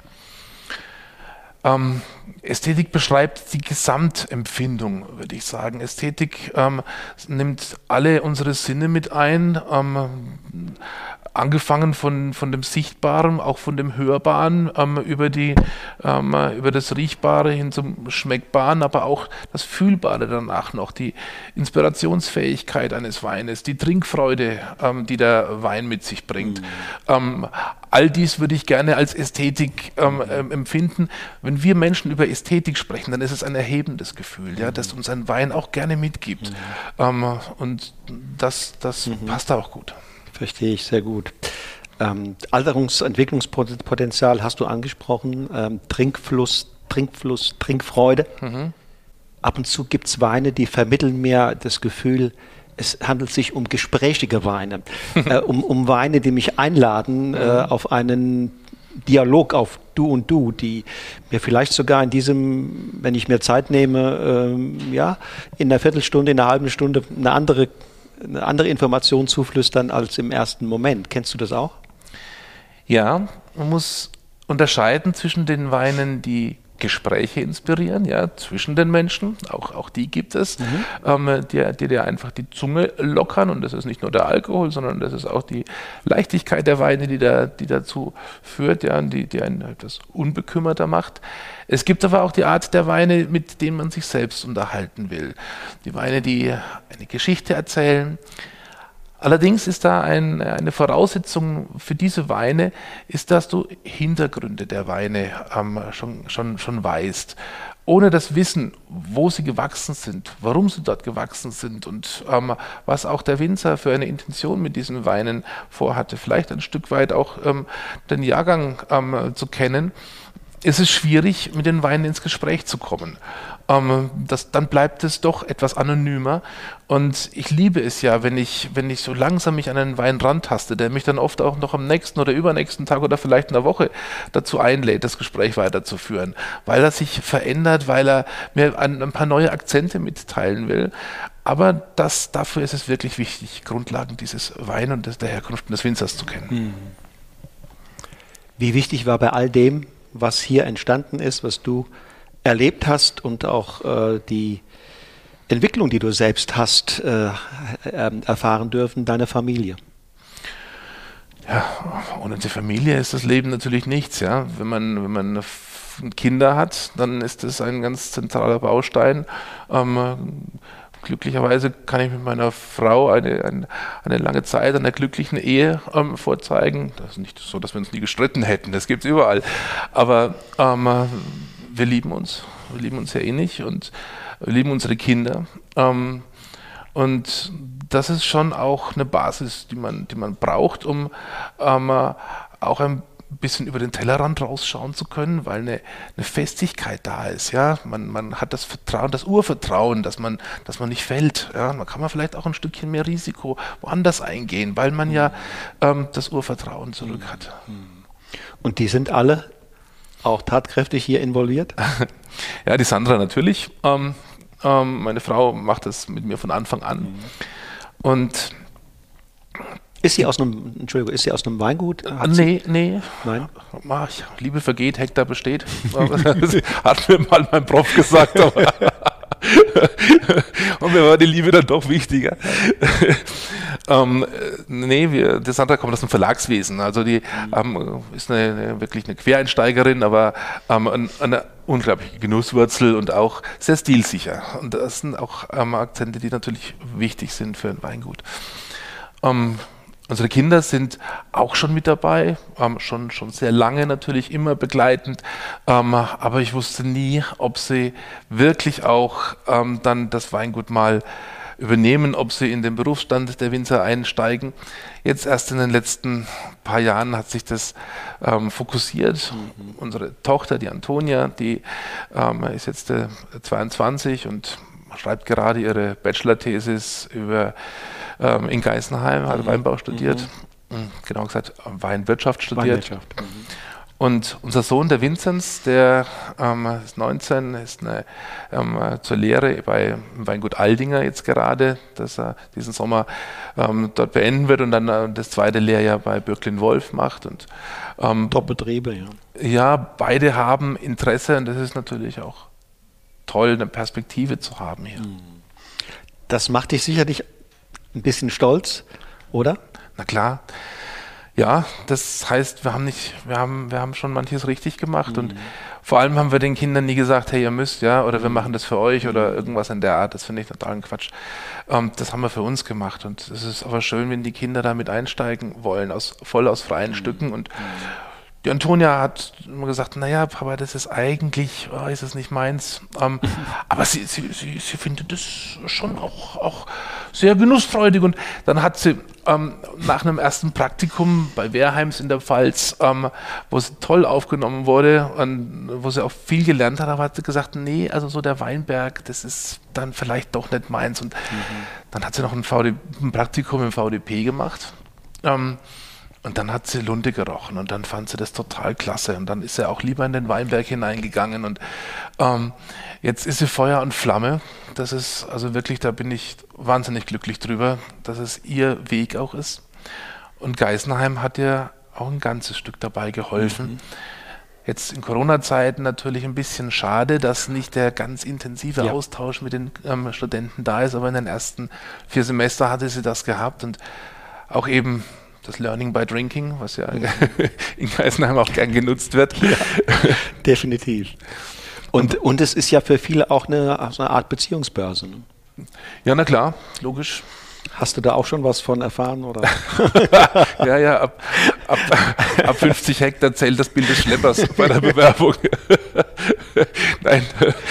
Ästhetik beschreibt die Gesamtempfindung, würde ich sagen. Ästhetik nimmt alle unsere Sinne mit ein, angefangen von dem Sichtbaren, auch von dem Hörbaren, über das Riechbare hin zum Schmeckbaren, aber auch das Fühlbare danach noch, die Inspirationsfähigkeit eines Weines, die Trinkfreude, die der Wein mit sich bringt. All dies würde ich gerne als Ästhetik empfinden. Wenn wir Menschen über Ästhetik sprechen, dann ist es ein erhebendes Gefühl, ja, das uns ein Wein auch gerne mitgibt. Und das passt auch gut. Verstehe ich sehr gut. Entwicklungspotenzial hast du angesprochen. Trinkfluss, Trinkfreude. Ab und zu gibt es Weine, die vermitteln mir das Gefühl, es handelt sich um gesprächige Weine, um Weine, die mich einladen auf einen Dialog, auf Du und Du, die mir vielleicht sogar in diesem, wenn ich mir Zeit nehme, in einer Viertelstunde, in einer halben Stunde eine andere Information zuflüstern als im ersten Moment. Kennst du das auch? Ja, man muss unterscheiden zwischen den Weinen, die Gespräche inspirieren, ja, zwischen den Menschen, auch die gibt es, die dir einfach die Zunge lockern, und das ist nicht nur der Alkohol, sondern das ist auch die Leichtigkeit der Weine, die dazu führt, ja, die einen etwas unbekümmerter macht. Es gibt aber auch die Art der Weine, mit denen man sich selbst unterhalten will. Die Weine, die eine Geschichte erzählen. Allerdings ist da eine Voraussetzung für diese Weine, ist, dass du Hintergründe der Weine schon weißt. Ohne das Wissen, wo sie gewachsen sind, warum sie dort gewachsen sind und was auch der Winzer für eine Intention mit diesen Weinen vorhatte, vielleicht ein Stück weit auch den Jahrgang zu kennen, ist es schwierig, mit den Weinen ins Gespräch zu kommen. Dann bleibt es doch etwas anonymer, und ich liebe es ja, wenn ich so langsam mich an einen Wein rantaste, der mich dann oft auch noch am nächsten oder übernächsten Tag oder vielleicht in der Woche dazu einlädt, das Gespräch weiterzuführen, weil er sich verändert, weil er mir ein paar neue Akzente mitteilen will. Aber dafür ist es wirklich wichtig, Grundlagen dieses Wein und der Herkunft des Winzers zu kennen. Wie wichtig war bei all dem, was hier entstanden ist, was du erlebt hast, und auch die Entwicklung, die du selbst hast erfahren dürfen, deine Familie? Ja, ohne die Familie ist das Leben natürlich nichts. Ja? Wenn man Kinder hat, dann ist das ein ganz zentraler Baustein. Glücklicherweise kann ich mit meiner Frau eine lange Zeit einer glücklichen Ehe vorzeigen. Das ist nicht so, dass wir uns nie gestritten hätten, das gibt es überall. Aber wir lieben uns sehr innig, und wir lieben unsere Kinder. Und das ist schon auch eine Basis, die man braucht, um auch ein bisschen über den Tellerrand rausschauen zu können, weil eine Festigkeit da ist. Ja? Man hat das Vertrauen, das Urvertrauen, dass man nicht fällt. Ja? Man kann vielleicht auch ein Stückchen mehr Risiko woanders eingehen, weil man ja das Urvertrauen zurück hat. Und die sind alle auch tatkräftig hier involviert? Ja, die Sandra natürlich. Meine Frau macht das mit mir von Anfang an. Und ist sie aus einem Weingut? Nee. Nein? Liebe vergeht, Hektar besteht. Das hat mir mal mein Prof gesagt. Aber und mir war die Liebe dann doch wichtiger. Die Sandra kommt aus dem Verlagswesen. Also die ist wirklich eine Quereinsteigerin, aber eine unglaubliche Genusswurzel und auch sehr stilsicher. Und das sind auch Akzente, die natürlich wichtig sind für ein Weingut. Unsere Kinder sind auch schon mit dabei, schon sehr lange natürlich, immer begleitend, aber ich wusste nie, ob sie wirklich auch dann das Weingut mal übernehmen, ob sie in den Berufsstand der Winzer einsteigen. Jetzt erst in den letzten paar Jahren hat sich das fokussiert. Unsere Tochter, die Antonia, die ist jetzt 22 und schreibt gerade ihre Bachelor-Thesis in Geisenheim, hat Weinbau studiert, genau gesagt Weinwirtschaft studiert. Und unser Sohn, der Vinzenz, der ist 19, ist zur Lehre im Weingut Aldinger jetzt gerade, dass er diesen Sommer dort beenden wird und dann das zweite Lehrjahr bei Bürklin-Wolf macht. Und Top-Betriebe, ja. Ja, beide haben Interesse und das ist natürlich auch toll, eine Perspektive zu haben hier. Das macht dich sicherlich ein bisschen stolz, oder? Na klar. Ja, das heißt, wir haben schon manches richtig gemacht und vor allem haben wir den Kindern nie gesagt, hey, ihr müsst, ja, oder wir machen das für euch oder irgendwas in der Art. Das finde ich totalen Quatsch. Das haben wir für uns gemacht und es ist aber schön, wenn die Kinder damit einsteigen wollen, voll aus freien Stücken. Und die Antonia hat immer gesagt, naja, Papa, das ist eigentlich, ist es nicht meins. Aber sie findet das schon auch sehr genussfreudig. Und dann hat sie nach einem ersten Praktikum bei Wehrheims in der Pfalz, wo sie toll aufgenommen wurde und wo sie auch viel gelernt hat, aber hat sie gesagt, nee, also so der Weinberg, das ist dann vielleicht doch nicht meins. Und dann hat sie noch ein Praktikum im VDP gemacht. Und dann hat sie Lunte gerochen und dann fand sie das total klasse und dann ist sie auch lieber in den Weinberg hineingegangen und jetzt ist sie Feuer und Flamme. Das ist also wirklich, da bin ich wahnsinnig glücklich drüber, dass es ihr Weg auch ist. Und Geisenheim hat ihr auch ein ganzes Stück dabei geholfen. Jetzt in Corona-Zeiten natürlich ein bisschen schade, dass nicht der ganz intensive Austausch mit den Studenten da ist, aber in den ersten 4 Semester hatte sie das gehabt und auch eben das Learning by Drinking, was ja in Geisenheim auch gern genutzt wird. Ja, definitiv. Und es ist ja für viele auch eine Art Beziehungsbörse. Ne? Ja, na klar, logisch. Hast du da auch schon was von erfahren? Oder? Ja, ab 50 Hektar zählt das Bild des Schleppers bei der Bewerbung. Nein.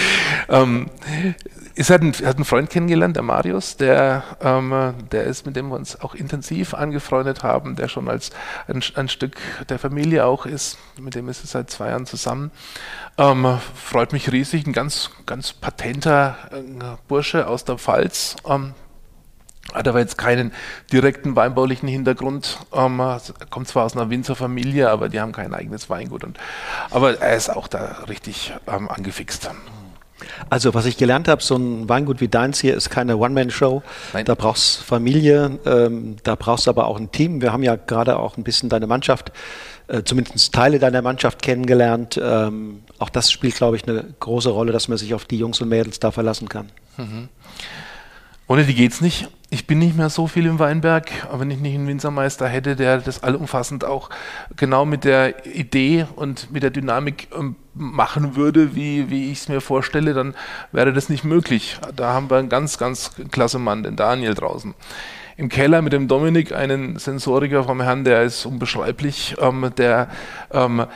Hat einen Freund kennengelernt, der Marius, der ist, mit dem wir uns auch intensiv angefreundet haben, der schon als ein Stück der Familie auch ist, mit dem ist er seit 2 Jahren zusammen. Freut mich riesig, ein ganz patenter Bursche aus der Pfalz, hat aber jetzt keinen direkten weinbaulichen Hintergrund, kommt zwar aus einer Winzerfamilie, aber die haben kein eigenes Weingut. Aber er ist auch da richtig angefixt. Also was ich gelernt habe, so ein Weingut wie deins hier ist keine One-Man-Show. Da brauchst du Familie, da brauchst du aber auch ein Team. Wir haben ja gerade auch ein bisschen deine Mannschaft, zumindest Teile deiner Mannschaft kennengelernt. Auch das spielt, glaube ich, eine große Rolle, dass man sich auf die Jungs und Mädels da verlassen kann. Ohne die geht's nicht. Ich bin nicht mehr so viel im Weinberg, aber wenn ich nicht einen Winzermeister hätte, der das allumfassend auch genau mit der Idee und mit der Dynamik machen würde, wie ich es mir vorstelle, dann wäre das nicht möglich. Da haben wir einen ganz klasse Mann, den Daniel draußen. Im Keller mit dem Dominik, einen Sensoriker vom Herrn, der ist unbeschreiblich, der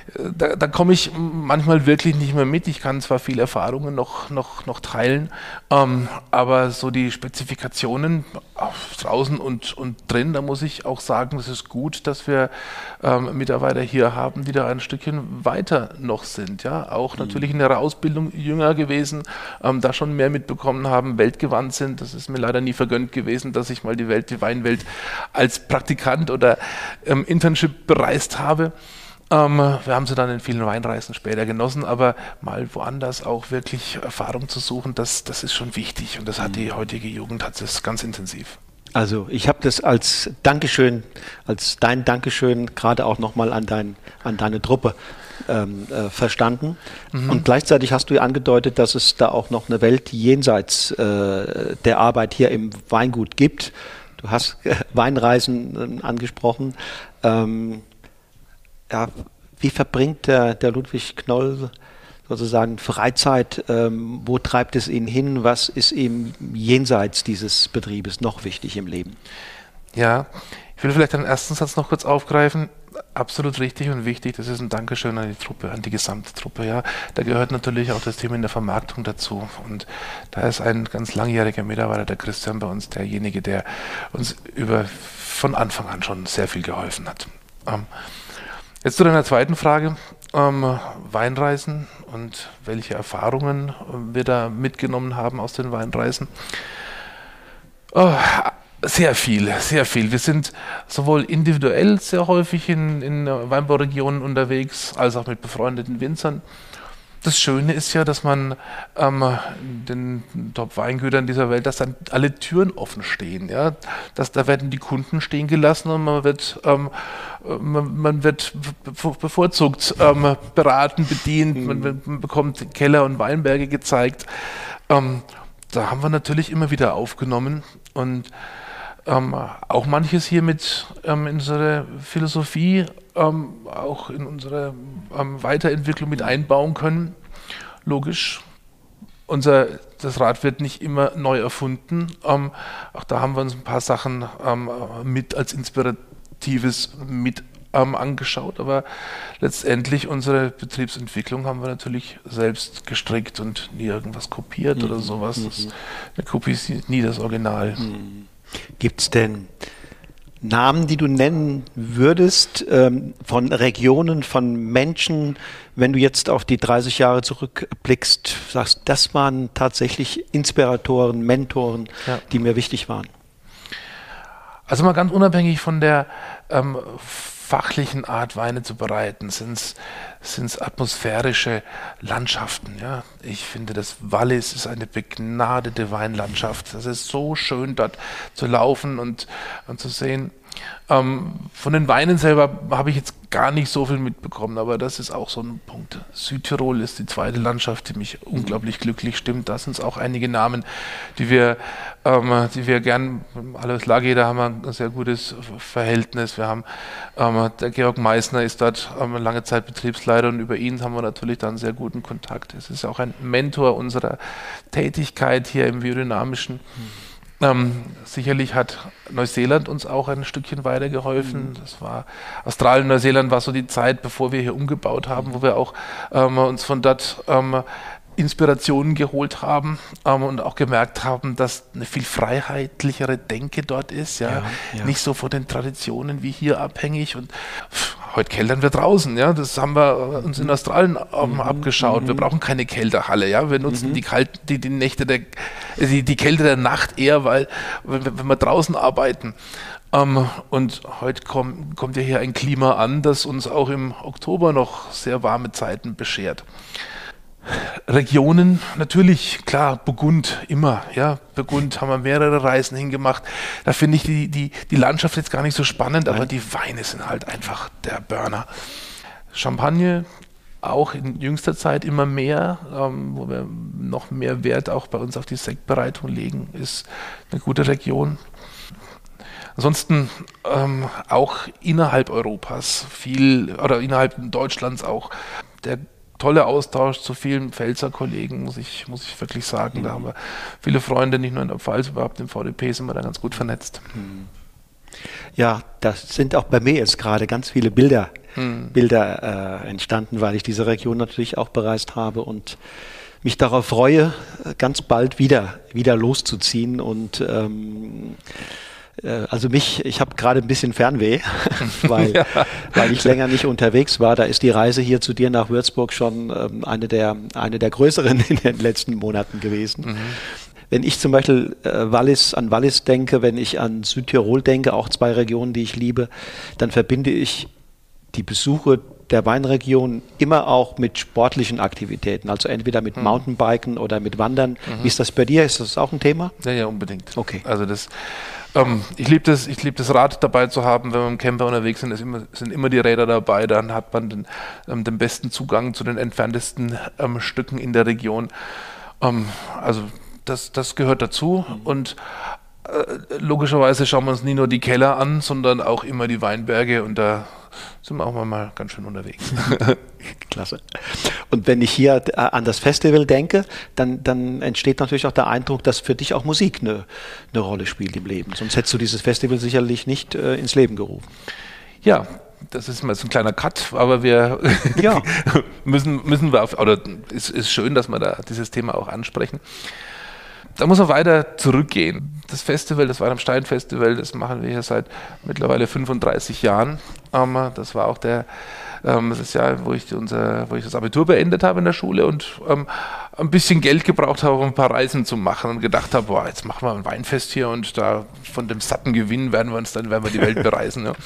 da komme ich manchmal wirklich nicht mehr mit. Ich kann zwar viele Erfahrungen noch teilen, aber so die Spezifikationen draußen und drin, da muss ich auch sagen, es ist gut, dass wir Mitarbeiter hier haben, die da ein Stückchen weiter noch sind. Ja? Auch natürlich in ihrer Ausbildung jünger gewesen, da schon mehr mitbekommen haben, weltgewandt sind. Das ist mir leider nie vergönnt gewesen, dass ich mal die Weinwelt als Praktikant oder Internship bereist habe. Wir haben sie dann in vielen Weinreisen später genossen, aber mal woanders auch wirklich Erfahrung zu suchen, das ist schon wichtig und das hat die heutige Jugend, hat es ganz intensiv. Also ich habe das als Dankeschön, als dein Dankeschön gerade auch nochmal an deine Truppe verstanden. Und gleichzeitig hast du ja angedeutet, dass es da auch noch eine Welt jenseits der Arbeit hier im Weingut gibt. Du hast Weinreisen angesprochen. Ja, wie verbringt der Ludwig Knoll sozusagen Freizeit? Wo treibt es ihn hin? Was ist ihm jenseits dieses Betriebes noch wichtig im Leben? Ja, ich will vielleicht den ersten Satz noch kurz aufgreifen. Absolut richtig und wichtig, das ist ein Dankeschön an die Truppe, an die gesamte Truppe. Ja. Da gehört natürlich auch das Thema in der Vermarktung dazu. Und da ist ein ganz langjähriger Mitarbeiter, der Christian, bei uns derjenige, der uns von Anfang an schon sehr viel geholfen hat. Jetzt zu deiner zweiten Frage, Weinreisen und welche Erfahrungen wir da mitgenommen haben aus den Weinreisen. Sehr viel, sehr viel. Wir sind sowohl individuell sehr häufig in Weinbauregionen unterwegs, als auch mit befreundeten Winzern. Das Schöne ist ja, dass man den Top-Weingütern dieser Welt, dass dann alle Türen offen stehen. Ja? Da werden die Kunden stehen gelassen und man wird bevorzugt beraten, bedient, man bekommt Keller und Weinberge gezeigt. Da haben wir natürlich immer wieder aufgenommen und auch manches hier mit in unsere Philosophie, auch in unsere Weiterentwicklung mit einbauen können. Logisch, das Rad wird nicht immer neu erfunden. Auch da haben wir uns ein paar Sachen mit als Inspiratives mit angeschaut, aber letztendlich unsere Betriebsentwicklung haben wir natürlich selbst gestrickt und nie irgendwas kopiert oder sowas. Eine Kopie ist nie das Original. Gibt es denn Namen, die du nennen würdest, von Regionen, von Menschen, wenn du jetzt auf die 30 Jahre zurückblickst, sagst, das waren tatsächlich Inspiratoren, Mentoren, die mir wichtig waren? Also mal ganz unabhängig von der fachlichen Art, Weine zu bereiten, sind es atmosphärische Landschaften. Ja? Ich finde, das Wallis ist eine begnadete Weinlandschaft. Das ist so schön, dort zu laufen und zu sehen. Von den Weinen selber habe ich jetzt gar nicht so viel mitbekommen, aber das ist auch so ein Punkt. Südtirol ist die zweite Landschaft, die mich unglaublich glücklich stimmt. Da sind es auch einige Namen, die wir gern, Alois Lage, da haben wir ein sehr gutes Verhältnis. Wir haben, der Georg Meissner ist dort lange Zeit Betriebsleiter und über ihn haben wir natürlich dann einen sehr guten Kontakt. Es ist auch ein Mentor unserer Tätigkeit hier im Biodynamischen. Sicherlich hat Neuseeland uns auch ein Stückchen weitergeholfen. Das war Australien, Neuseeland war so die Zeit, bevor wir hier umgebaut haben, wo wir auch uns von dort Inspirationen geholt haben und auch gemerkt haben, dass eine viel freiheitlichere Denke dort ist. Ja? Nicht so von den Traditionen wie hier abhängig. Und heute keltern wir draußen. Ja? Das haben wir uns in Australien abgeschaut. Wir brauchen keine Kälterhalle. Ja? Wir nutzen die Kälte der Nacht eher, weil wenn wir draußen arbeiten. Und heute kommt ja hier ein Klima an, das uns auch im Oktober noch sehr warme Zeiten beschert. Regionen, natürlich, klar, Burgund immer, ja, Burgund haben wir mehrere Reisen hingemacht, da finde ich die Landschaft jetzt gar nicht so spannend, aber die Weine sind halt einfach der Burner. Champagne, auch in jüngster Zeit immer mehr, wo wir noch mehr Wert auch bei uns auf die Sektbereitung legen, ist eine gute Region. Ansonsten auch innerhalb Europas oder innerhalb Deutschlands auch der tolle Austausch zu vielen Pfälzer Kollegen, muss ich wirklich sagen. Da haben wir viele Freunde, nicht nur in der Pfalz, überhaupt im VDP sind wir da ganz gut vernetzt. Ja, das sind auch bei mir jetzt gerade ganz viele Bilder Bilder entstanden, weil ich diese Region natürlich auch bereist habe und mich darauf freue, ganz bald wieder loszuziehen und ich habe gerade ein bisschen Fernweh, weil ich länger nicht unterwegs war. Da ist die Reise hier zu dir nach Würzburg schon eine der größeren in den letzten Monaten gewesen. Mhm. Wenn ich zum Beispiel an Wallis denke, wenn ich an Südtirol denke, auch 2 Regionen, die ich liebe, dann verbinde ich die Besuche der Weinregion immer auch mit sportlichen Aktivitäten, also entweder mit Mountainbiken oder mit Wandern. Wie ist das bei dir? Ist das auch ein Thema? Ja, unbedingt. Okay. Also ich liebe das Rad dabei zu haben, wenn wir im Camper unterwegs sind, sind immer die Räder dabei, dann hat man den besten Zugang zu den entferntesten Stücken in der Region. Also das gehört dazu und logischerweise schauen wir uns nie nur die Keller an, sondern auch immer die Weinberge und da sind wir auch mal ganz schön unterwegs. Klasse. Und wenn ich hier an das Festival denke, dann entsteht natürlich auch der Eindruck, dass für dich auch Musik eine Rolle spielt im Leben. Sonst hättest du dieses Festival sicherlich nicht ins Leben gerufen. Ja, das ist mal so ein kleiner Cut, aber wir müssen wir ist schön, dass wir da dieses Thema auch ansprechen. Da muss man weiter zurückgehen. Das Festival, das Wein am Stein Festival, das machen wir hier seit mittlerweile 35 Jahren. Das war auch das Jahr, wo ich das Abitur beendet habe in der Schule und ein bisschen Geld gebraucht habe, um ein paar Reisen zu machen und gedacht habe, jetzt machen wir ein Weinfest hier und da von dem satten Gewinn werden wir die Welt bereisen. Ja.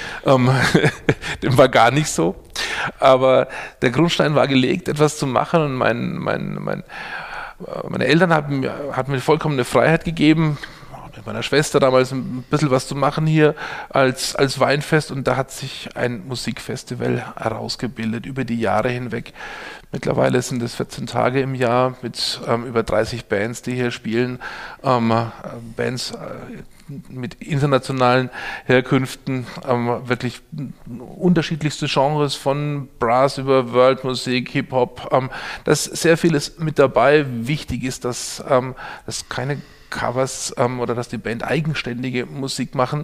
Dem war gar nicht so. Aber der Grundstein war gelegt, etwas zu machen und meine Eltern haben mir vollkommene Freiheit gegeben, mit meiner Schwester damals ein bisschen was zu machen hier als Weinfest und da hat sich ein Musikfestival herausgebildet über die Jahre hinweg. Mittlerweile sind es 14 Tage im Jahr mit über 30 Bands, die hier spielen, Bands mit internationalen Herkünften, wirklich unterschiedlichste Genres von Brass über Worldmusik, Hip-Hop, da ist sehr vieles mit dabei. Wichtig ist, dass keine Covers oder dass die Band eigenständige Musik machen.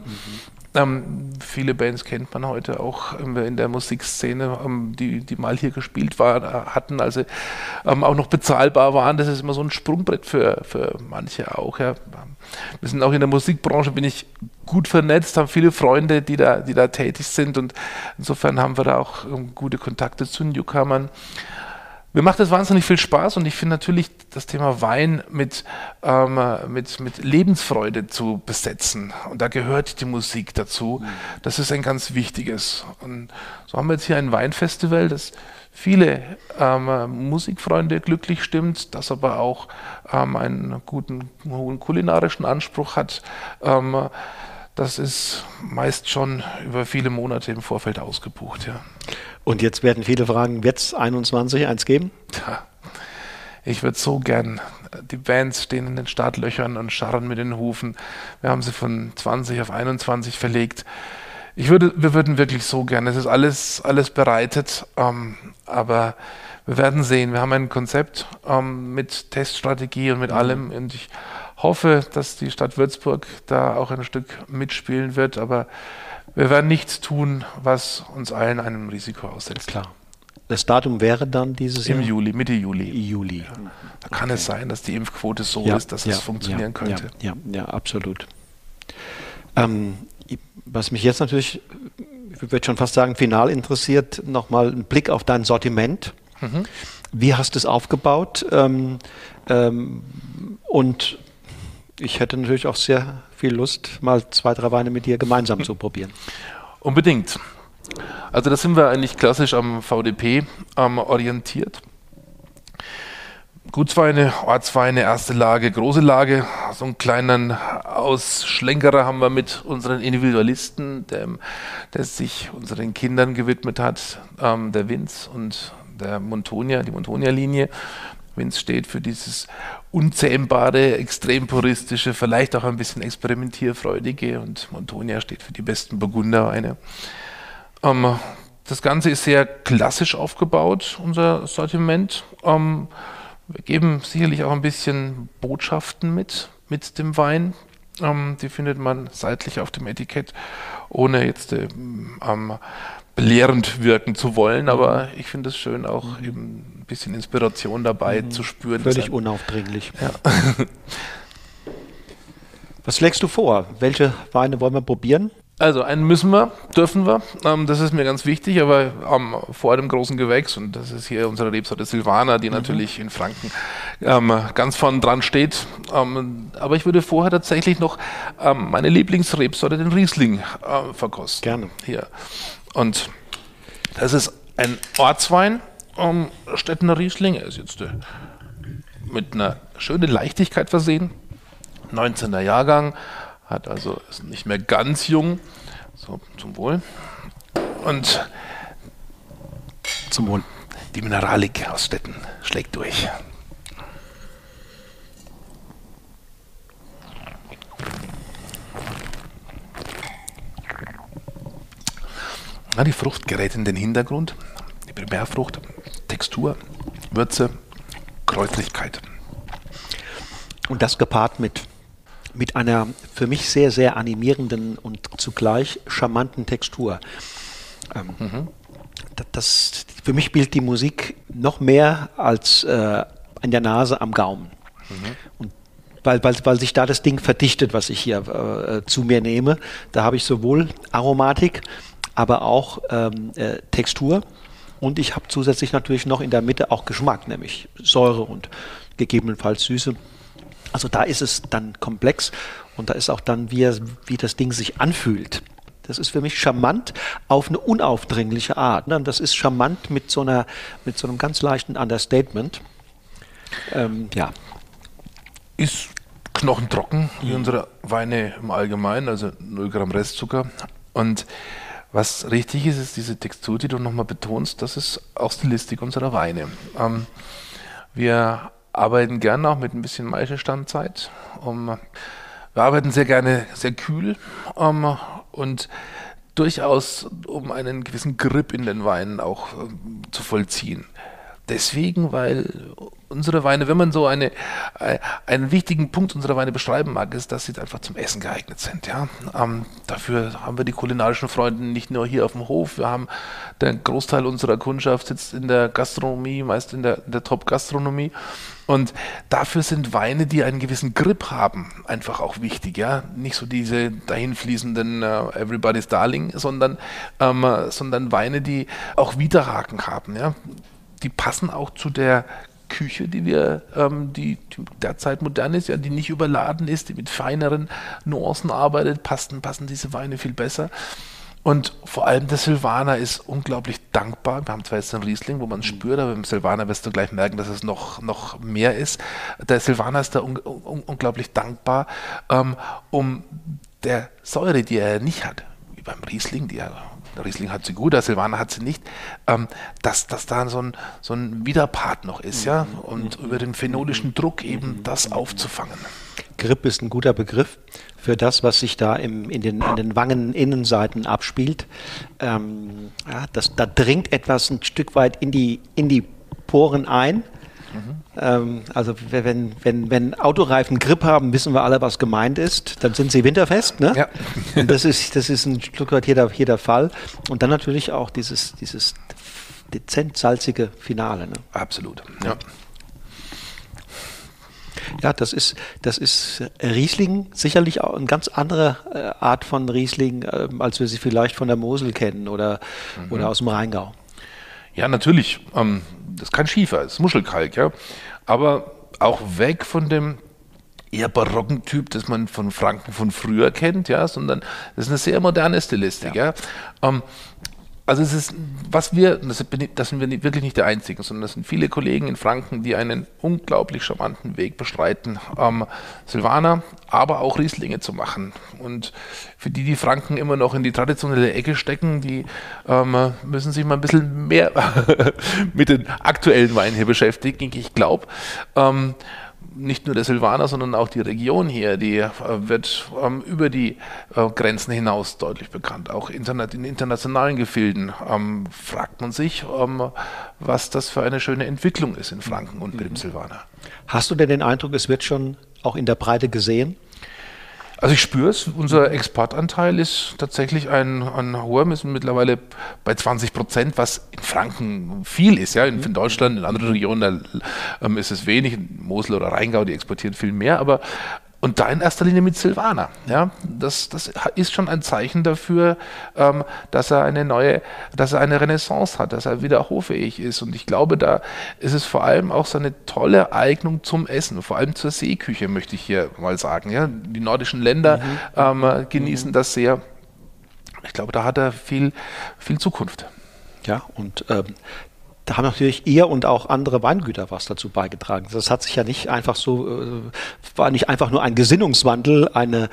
Viele Bands kennt man heute auch in der Musikszene, die mal hier gespielt hatten, also auch noch bezahlbar waren. Das ist immer so ein Sprungbrett für manche auch. Ja. Wir sind auch in der Musikbranche, bin ich gut vernetzt, haben viele Freunde, die da tätig sind und insofern haben wir da auch gute Kontakte zu Newcomern. Mir macht das wahnsinnig viel Spaß und ich finde natürlich das Thema Wein mit Lebensfreude zu besetzen. Und da gehört die Musik dazu. Das ist ein ganz wichtiges. Und so haben wir jetzt hier ein Weinfestival, das viele Musikfreunde glücklich stimmt, das aber auch einen hohen kulinarischen Anspruch hat. Das ist meist schon über viele Monate im Vorfeld ausgebucht, ja. Und jetzt werden viele fragen, wird es 21 eins geben? Ja, ich würde so gern. Die Bands stehen in den Startlöchern und scharren mit den Hufen. Wir haben sie von 20 auf 21 verlegt. Wir würden wirklich so gern. Es ist alles bereitet, aber wir werden sehen. Wir haben ein Konzept mit Teststrategie und mit allem und ich hoffe, dass die Stadt Würzburg da auch ein Stück mitspielen wird, aber wir werden nichts tun, was uns allen einem Risiko aussetzt. Klar. Das Datum wäre dann dieses Jahr? Im Juli, Mitte Juli. Juli. Ja. Da kann es sein, dass die Impfquote so ist, dass es funktionieren könnte. Ja, absolut. Was mich jetzt natürlich, ich würde schon fast sagen, final interessiert, nochmal ein Blick auf dein Sortiment. Wie hast du es aufgebaut? Und ich hätte natürlich auch sehr viel Lust, mal 2, 3 Weine mit dir gemeinsam zu probieren. Unbedingt. Also da sind wir eigentlich klassisch am VDP orientiert. Gutsweine, Ortsweine, erste Lage, große Lage. So einen kleinen Ausschlenkerer haben wir mit unseren Individualisten, der sich unseren Kindern gewidmet hat, der Vinz und der Montonia, die Montonia-Linie. Vinz steht für dieses unzähmbare, extrem puristische, vielleicht auch ein bisschen experimentierfreudige und Montonia steht für die besten Burgunderweine. Das Ganze ist sehr klassisch aufgebaut, unser Sortiment. Wir geben sicherlich auch ein bisschen Botschaften mit dem Wein. Die findet man seitlich auf dem Etikett, ohne jetzt belehrend wirken zu wollen, aber ich finde es schön, auch eben ein bisschen Inspiration dabei zu spüren. Völlig unaufdringlich. Ja. Was schlägst du vor? Welche Weine wollen wir probieren? Also einen dürfen wir, das ist mir ganz wichtig, aber vor dem großen Gewächs, und das ist hier unsere Rebsorte Silvaner, die natürlich in Franken ganz vorn dran steht. Aber ich würde vorher tatsächlich noch meine Lieblingsrebsorte, den Riesling, verkosten. Gerne. Hier. Und das ist ein Ortswein, Stettener Riesling. Er ist jetzt mit einer schönen Leichtigkeit versehen. 19er Jahrgang, ist nicht mehr ganz jung. So, zum Wohl. Und zum Wohl. Die Mineralik aus Stetten schlägt durch. Die Frucht gerät in den Hintergrund. Die Primärfrucht, Textur, Würze, Kräutrigkeit. Und das gepaart mit einer für mich sehr, sehr animierenden und zugleich charmanten Textur. Für mich spielt die Musik noch mehr als an der Nase am Gaumen. Und weil sich da das Ding verdichtet, was ich hier zu mir nehme. Da habe ich sowohl Aromatik, aber auch Textur. Und ich habe zusätzlich natürlich noch in der Mitte auch Geschmack, nämlich Säure und gegebenenfalls Süße. Also da ist es dann komplex und da ist auch dann, wie das Ding sich anfühlt. Das ist für mich charmant auf eine unaufdringliche Art. Ne? Und das ist charmant mit so einem ganz leichten Understatement. Ist knochentrocken, wie unsere Weine im Allgemeinen, also 0 Gramm Restzucker. Und was richtig ist, ist diese Textur, die du nochmal betonst, das ist auch Stilistik unserer Weine. Wir arbeiten gerne auch mit ein bisschen Maischestandzeit. Wir arbeiten sehr gerne sehr kühl und durchaus, um einen gewissen Grip in den Weinen auch zu vollziehen. Deswegen, weil unsere Weine, wenn man so einen wichtigen Punkt unserer Weine beschreiben mag, ist, dass sie einfach zum Essen geeignet sind. Ja? Dafür haben wir die kulinarischen Freunde nicht nur hier auf dem Hof, wir haben der Großteil unserer Kundschaft sitzt in der Gastronomie, meist in der Top-Gastronomie. Und dafür sind Weine, die einen gewissen Grip haben, einfach auch wichtig. Ja? Nicht so diese dahinfließenden Everybody's Darling, sondern Weine, die auch Widerhaken haben. Ja? Die passen auch zu der Küche, die derzeit modern ist, ja, die nicht überladen ist, die mit feineren Nuancen arbeitet, passen diese Weine viel besser. Und vor allem der Silvaner ist unglaublich dankbar. Wir haben zwar jetzt einen Riesling, wo man es spürt, aber beim Silvaner wirst du gleich merken, dass es noch mehr ist. Der Silvaner ist da unglaublich dankbar, um der Säure, die er nicht hat, wie beim Riesling, der Riesling hat sie gut, der Silvaner hat sie nicht, dass da so ein Widerpart noch ist, ja, und über den phenolischen Druck eben das aufzufangen. Grip ist ein guter Begriff für das, was sich da an den Wangeninnenseiten abspielt. Da dringt etwas ein Stück weit in die Poren ein. Also wenn Autoreifen Grip haben, wissen wir alle, was gemeint ist. Dann sind sie winterfest, ne? Ja. Und das ist ein Stück weit hier der Fall. Und dann natürlich auch dieses dezent salzige Finale. Ne? Absolut. Ja. Ja, das ist Riesling, sicherlich auch eine ganz andere Art von Riesling, als wir sie vielleicht von der Mosel kennen oder aus dem Rheingau. Ja, natürlich. Das ist kein Schiefer, das ist Muschelkalk, ja. Aber auch weg von dem eher barocken Typ, das man von Franken von früher kennt, ja, sondern das ist eine sehr moderne Stilistik, ja. Also es ist, das sind wir wirklich nicht der Einzigen, sondern das sind viele Kollegen in Franken, die einen unglaublich charmanten Weg bestreiten, Silvaner, aber auch Rieslinge zu machen. Und für die Franken immer noch in die traditionelle Ecke stecken, die müssen sich mal ein bisschen mehr mit den aktuellen Weinen hier beschäftigen. Ich glaube, nicht nur der Silvaner, sondern auch die Region hier, die wird über die Grenzen hinaus deutlich bekannt. Auch in internationalen Gefilden fragt man sich, was das für eine schöne Entwicklung ist in Franken und mit dem Silvaner. Hast du denn den Eindruck, es wird schon auch in der Breite gesehen? Also ich spüre es, unser Exportanteil ist tatsächlich ein hoher, wir sind mittlerweile bei 20%, was in Franken viel ist. Ja. In Deutschland, in anderen Regionen ist es wenig, in Mosel oder Rheingau, die exportieren viel mehr, und da in erster Linie mit Silvaner. Ja. Das ist schon ein Zeichen dafür, dass er eine Renaissance hat, dass er wieder hoffähig ist. Und ich glaube, da ist es vor allem auch so eine tolle Eignung zum Essen, vor allem zur Seeküche, möchte ich hier mal sagen. Ja. Die nordischen Länder genießen das sehr. Ich glaube, da hat er viel Zukunft. Ja, und da haben natürlich ihr und auch andere Weingüter was dazu beigetragen. Das hat sich ja nicht einfach so, war nicht einfach nur ein Gesinnungswandel, ein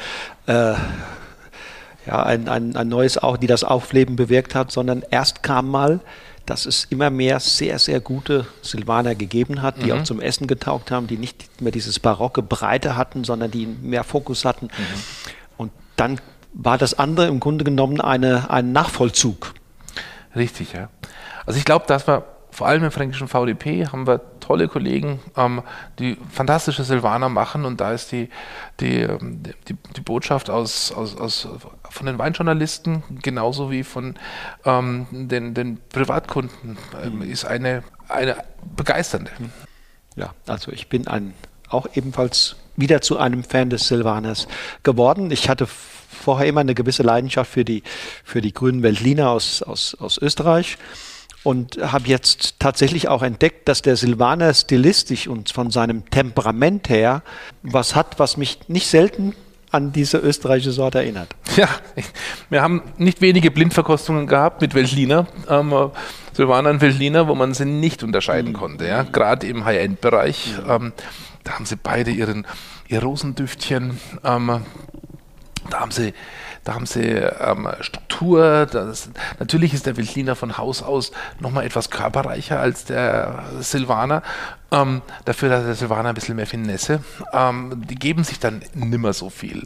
neues, die das Aufleben bewirkt hat, sondern erst kam mal, dass es immer mehr sehr, sehr gute Silvaner gegeben hat, die auch zum Essen getaugt haben, die nicht mehr dieses barocke Breite hatten, sondern die mehr Fokus hatten. Und dann war das andere im Grunde genommen ein Nachvollzug. Richtig, ja. Also ich glaube, dass wir vor allem im fränkischen VDP haben wir tolle Kollegen, die fantastische Silvaner machen, und da ist die Botschaft von den Weinjournalisten genauso wie von den Privatkunden ist eine begeisternde. Ja, also ich bin auch ebenfalls wieder zu einem Fan des Silvaners geworden. Ich hatte vorher immer eine gewisse Leidenschaft für die grünen Veltliner aus Österreich. Und habe jetzt tatsächlich auch entdeckt, dass der Silvaner stilistisch und von seinem Temperament her was hat, was mich nicht selten an diese österreichische Sorte erinnert. Ja, wir haben nicht wenige Blindverkostungen gehabt mit Veltliner, Silvaner und Veltliner, wo man sie nicht unterscheiden konnte. Ja? Gerade im High-End-Bereich, da haben sie beide ihr Rosendüftchen, da haben sie Struktur. Natürlich ist der Veltliner von Haus aus nochmal etwas körperreicher als der Silvaner. Dafür hat der Silvaner ein bisschen mehr Finesse. Die geben sich dann nimmer so viel.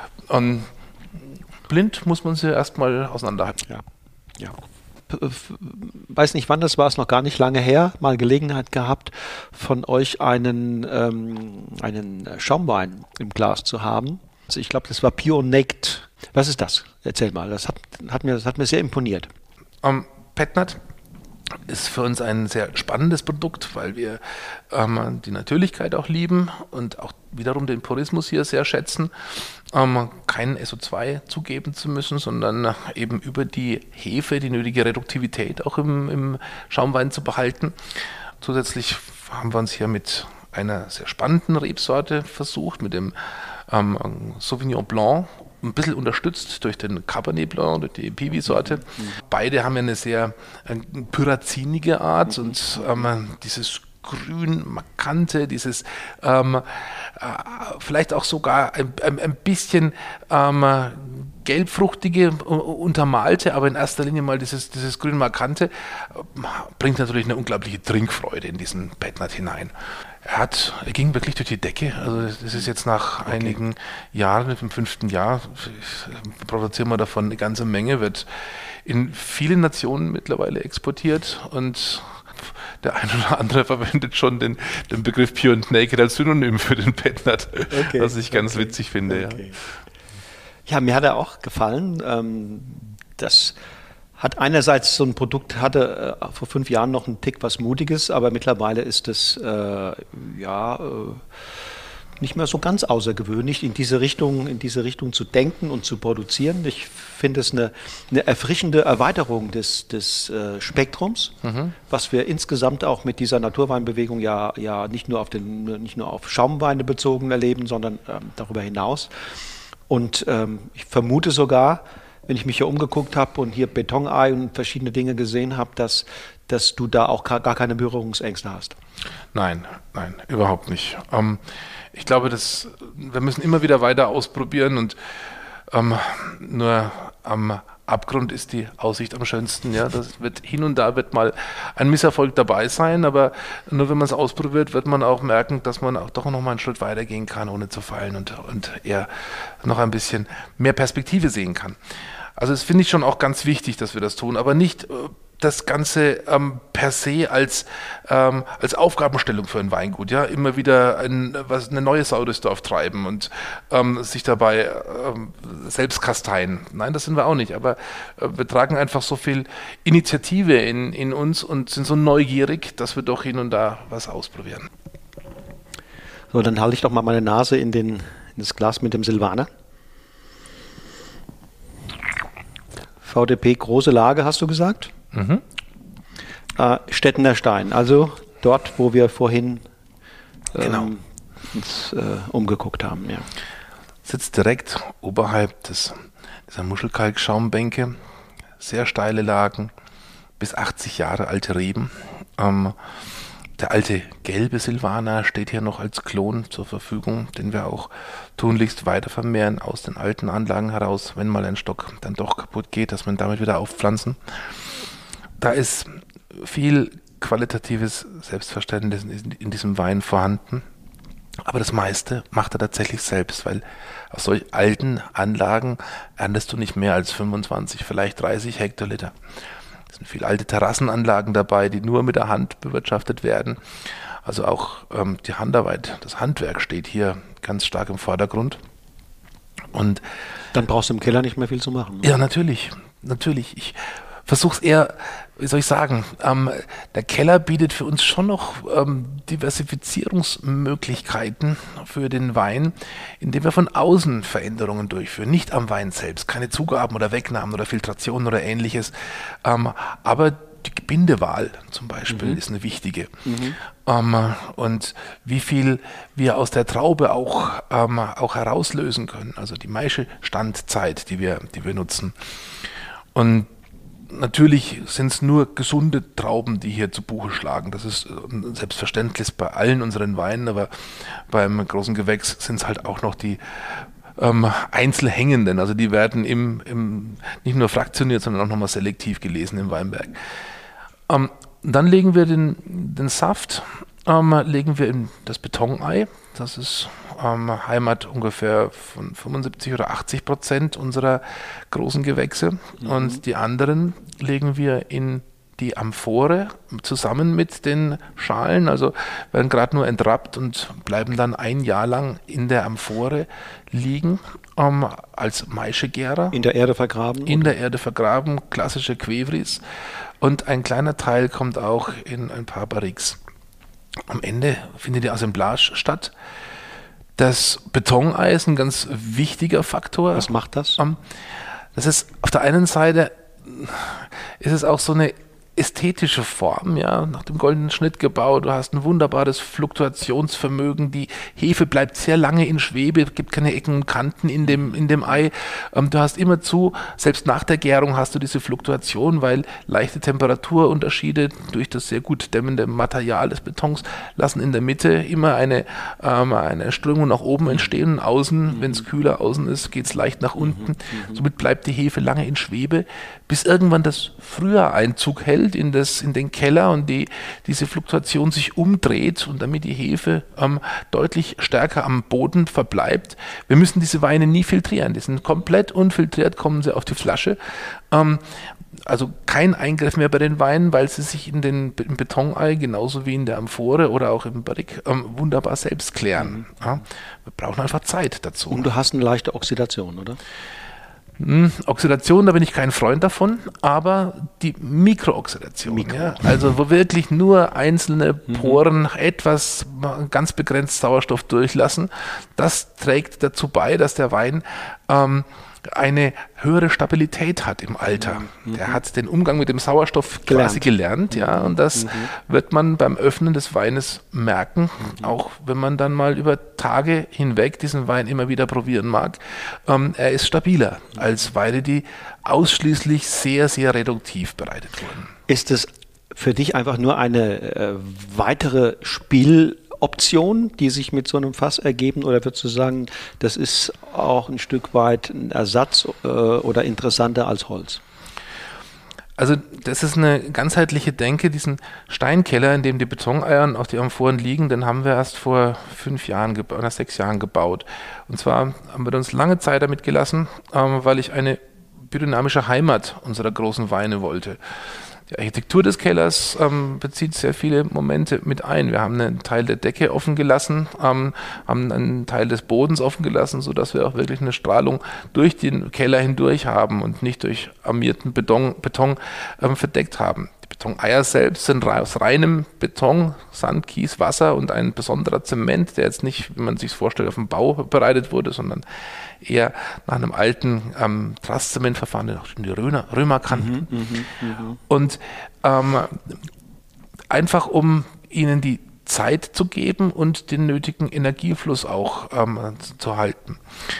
Blind muss man sie erstmal auseinanderhalten. Ja. Weiß nicht, wann das war, ist noch gar nicht lange her, mal Gelegenheit gehabt, von euch einen Schaumwein im Glas zu haben. Also ich glaube, das war Pure Naked. Was ist das? Erzähl mal. Das hat mir sehr imponiert. Petnat ist für uns ein sehr spannendes Produkt, weil wir die Natürlichkeit auch lieben und auch wiederum den Purismus hier sehr schätzen. Kein SO2 zugeben zu müssen, sondern eben über die Hefe die nötige Reduktivität auch im Schaumwein zu behalten. Zusätzlich haben wir uns hier mit einer sehr spannenden Rebsorte versucht, mit dem Sauvignon Blanc, ein bisschen unterstützt durch den Cabernet Blanc, durch die Piwi-Sorte. Beide haben ja eine sehr pyrazinige Art und dieses grün markante, dieses vielleicht auch sogar ein bisschen gelbfruchtige, untermalte, aber in erster Linie mal dieses grün markante bringt natürlich eine unglaubliche Trinkfreude in diesen Petnat hinein. Er ging wirklich durch die Decke. Also das ist jetzt nach einigen Jahren, im 5. Jahr, produzieren wir davon eine ganze Menge, wird in vielen Nationen mittlerweile exportiert, und der eine oder andere verwendet schon den Begriff Pure and Naked als Synonym für den Petnat, was ich ganz witzig finde. Okay. Ja, mir hat er auch gefallen. Das hat einerseits so ein Produkt, hatte vor 5 Jahren noch einen Tick was Mutiges, aber mittlerweile ist es nicht mehr so ganz außergewöhnlich, in diese Richtung zu denken und zu produzieren. Ich finde es eine erfrischende Erweiterung des Spektrums, was wir insgesamt auch mit dieser Naturweinbewegung ja nicht nur auf Schaumweine bezogen erleben, sondern darüber hinaus. Und ich vermute sogar, wenn ich mich hier umgeguckt habe und hier Betonei und verschiedene Dinge gesehen habe, dass du da auch gar keine Berührungsängste hast. Nein, überhaupt nicht. Ich glaube, wir müssen immer wieder weiter ausprobieren, und nur am Abgrund ist die Aussicht am schönsten. Ja, hin und da wird mal ein Misserfolg dabei sein, aber nur wenn man es ausprobiert, wird man auch merken, dass man auch doch noch mal einen Schritt weiter gehen kann, ohne zu fallen, und eher noch ein bisschen mehr Perspektive sehen kann. Also das finde ich schon auch ganz wichtig, dass wir das tun, aber nicht das Ganze per se als Aufgabenstellung für ein Weingut, ja, immer wieder eine neue Sau durchs Dorf treiben und sich dabei selbst kasteien. Nein, das sind wir auch nicht, aber wir tragen einfach so viel Initiative in uns und sind so neugierig, dass wir doch hin und da was ausprobieren. So, dann halte ich doch mal meine Nase in das Glas mit dem Silvaner. VDP große Lage, hast du gesagt? Mhm. Stettener Stein, also dort, wo wir vorhin Genau. uns umgeguckt haben. Ja. Sitzt direkt oberhalb dieser Muschelkalkschaumbänke, sehr steile Lagen, bis 80 Jahre alte Reben. Der alte gelbe Silvaner steht hier noch als Klon zur Verfügung, den wir auch tunlichst weiter vermehren aus den alten Anlagen heraus, wenn mal ein Stock dann doch kaputt geht, dass wir ihn damit wieder aufpflanzen. Da ist viel qualitatives Selbstverständnis in diesem Wein vorhanden, aber das meiste macht er tatsächlich selbst, weil aus solch alten Anlagen erntest du nicht mehr als 25, vielleicht 30 Hektoliter. Es sind viele alte Terrassenanlagen dabei, die nur mit der Hand bewirtschaftet werden. Also auch die Handarbeit, das Handwerk steht hier ganz stark im Vordergrund. Und dann brauchst du im Keller nicht mehr viel zu machen. Ne? Ja, natürlich. Ich versuche es eher, wie soll ich sagen, der Keller bietet für uns schon noch Diversifizierungsmöglichkeiten für den Wein, indem wir von außen Veränderungen durchführen, nicht am Wein selbst, keine Zugaben oder Wegnahmen oder Filtrationen oder ähnliches, aber die Gebindewahl zum Beispiel ist eine wichtige. Und wie viel wir aus der Traube auch herauslösen können, also die Maischestandzeit, die wir nutzen. Und natürlich sind es nur gesunde Trauben, die hier zu Buche schlagen. Das ist selbstverständlich bei allen unseren Weinen, aber beim großen Gewächs sind es halt auch noch die Einzelhängenden. Also die werden nicht nur fraktioniert, sondern auch nochmal selektiv gelesen im Weinberg. Dann legen wir den Saft, legen wir in das Betonei. Das ist Heimat ungefähr von 75 oder 80% unserer großen Gewächse. Und die anderen legen wir in die Amphore zusammen mit den Schalen, also werden gerade nur entrappt und bleiben dann ein Jahr lang in der Amphore liegen als Maischegärer. In der Erde vergraben? In der Erde vergraben, klassische Quevris. Und ein kleiner Teil kommt auch in ein paar Barriques. Am Ende findet die Assemblage statt. Das Betonei ist ein ganz wichtiger Faktor. Was macht das? Das ist auf der einen Seite ist es auch so eine ästhetische Form, ja, nach dem goldenen Schnitt gebaut. Du hast ein wunderbares Fluktuationsvermögen. Die Hefe bleibt sehr lange in Schwebe, gibt keine Ecken und Kanten in dem Ei. Du hast immerzu, selbst nach der Gärung hast du diese Fluktuation, weil leichte Temperaturunterschiede durch das sehr gut dämmende Material des Betons lassen in der Mitte immer eine Strömung nach oben entstehen und außen, wenn es kühler außen ist, geht es leicht nach unten. Somit bleibt die Hefe lange in Schwebe, bis irgendwann das Frühjahr Einzug hält in den Keller und diese Fluktuation sich umdreht und damit die Hefe deutlich stärker am Boden verbleibt. Wir müssen diese Weine nie filtrieren. Die sind komplett unfiltriert, kommen sie auf die Flasche. Also kein Eingriff mehr bei den Weinen, weil sie sich im Betonei genauso wie in der Amphore oder auch im Barrique wunderbar selbst klären. Ja, wir brauchen einfach Zeit dazu. Und du hast eine leichte Oxidation, oder? Oxidation, da bin ich kein Freund davon, aber die Mikrooxidation, ja, also wo wirklich nur einzelne Poren etwas ganz begrenzt Sauerstoff durchlassen, das trägt dazu bei, dass der Wein eine höhere Stabilität hat im Alter. Der hat den Umgang mit dem Sauerstoff quasi gelernt, ja, und das wird man beim Öffnen des Weines merken, auch wenn man dann mal über Tage hinweg diesen Wein immer wieder probieren mag. Er ist stabiler als Weine, die ausschließlich sehr, sehr reduktiv bereitet wurden. Ist es für dich einfach nur eine weitere Spieloption, die sich mit so einem Fass ergeben, oder würdest du sagen, das ist auch ein Stück weit ein Ersatz oder interessanter als Holz? Also das ist eine ganzheitliche Denke. Diesen Steinkeller, in dem die Betoneiern auf die Amphoren liegen, den haben wir erst vor 6 Jahren gebaut. Und zwar haben wir uns lange Zeit damit gelassen, weil ich eine biodynamische Heimat unserer großen Weine wollte. Die Architektur des Kellers bezieht sehr viele Momente mit ein. Wir haben einen Teil der Decke offen gelassen, haben einen Teil des Bodens offen gelassen, sodass wir auch wirklich eine Strahlung durch den Keller hindurch haben und nicht durch armierten Beton verdeckt haben. Die Betoneier selbst sind aus reinem Beton, Sand, Kies, Wasser und ein besonderer Zement, der jetzt nicht, wie man sich vorstellt, auf dem Bau bereitet wurde, sondern eher nach einem alten Trasszementverfahren, den auch schon die Römer kannten. Und einfach um ihnen die Zeit zu geben und den nötigen Energiefluss auch zu halten.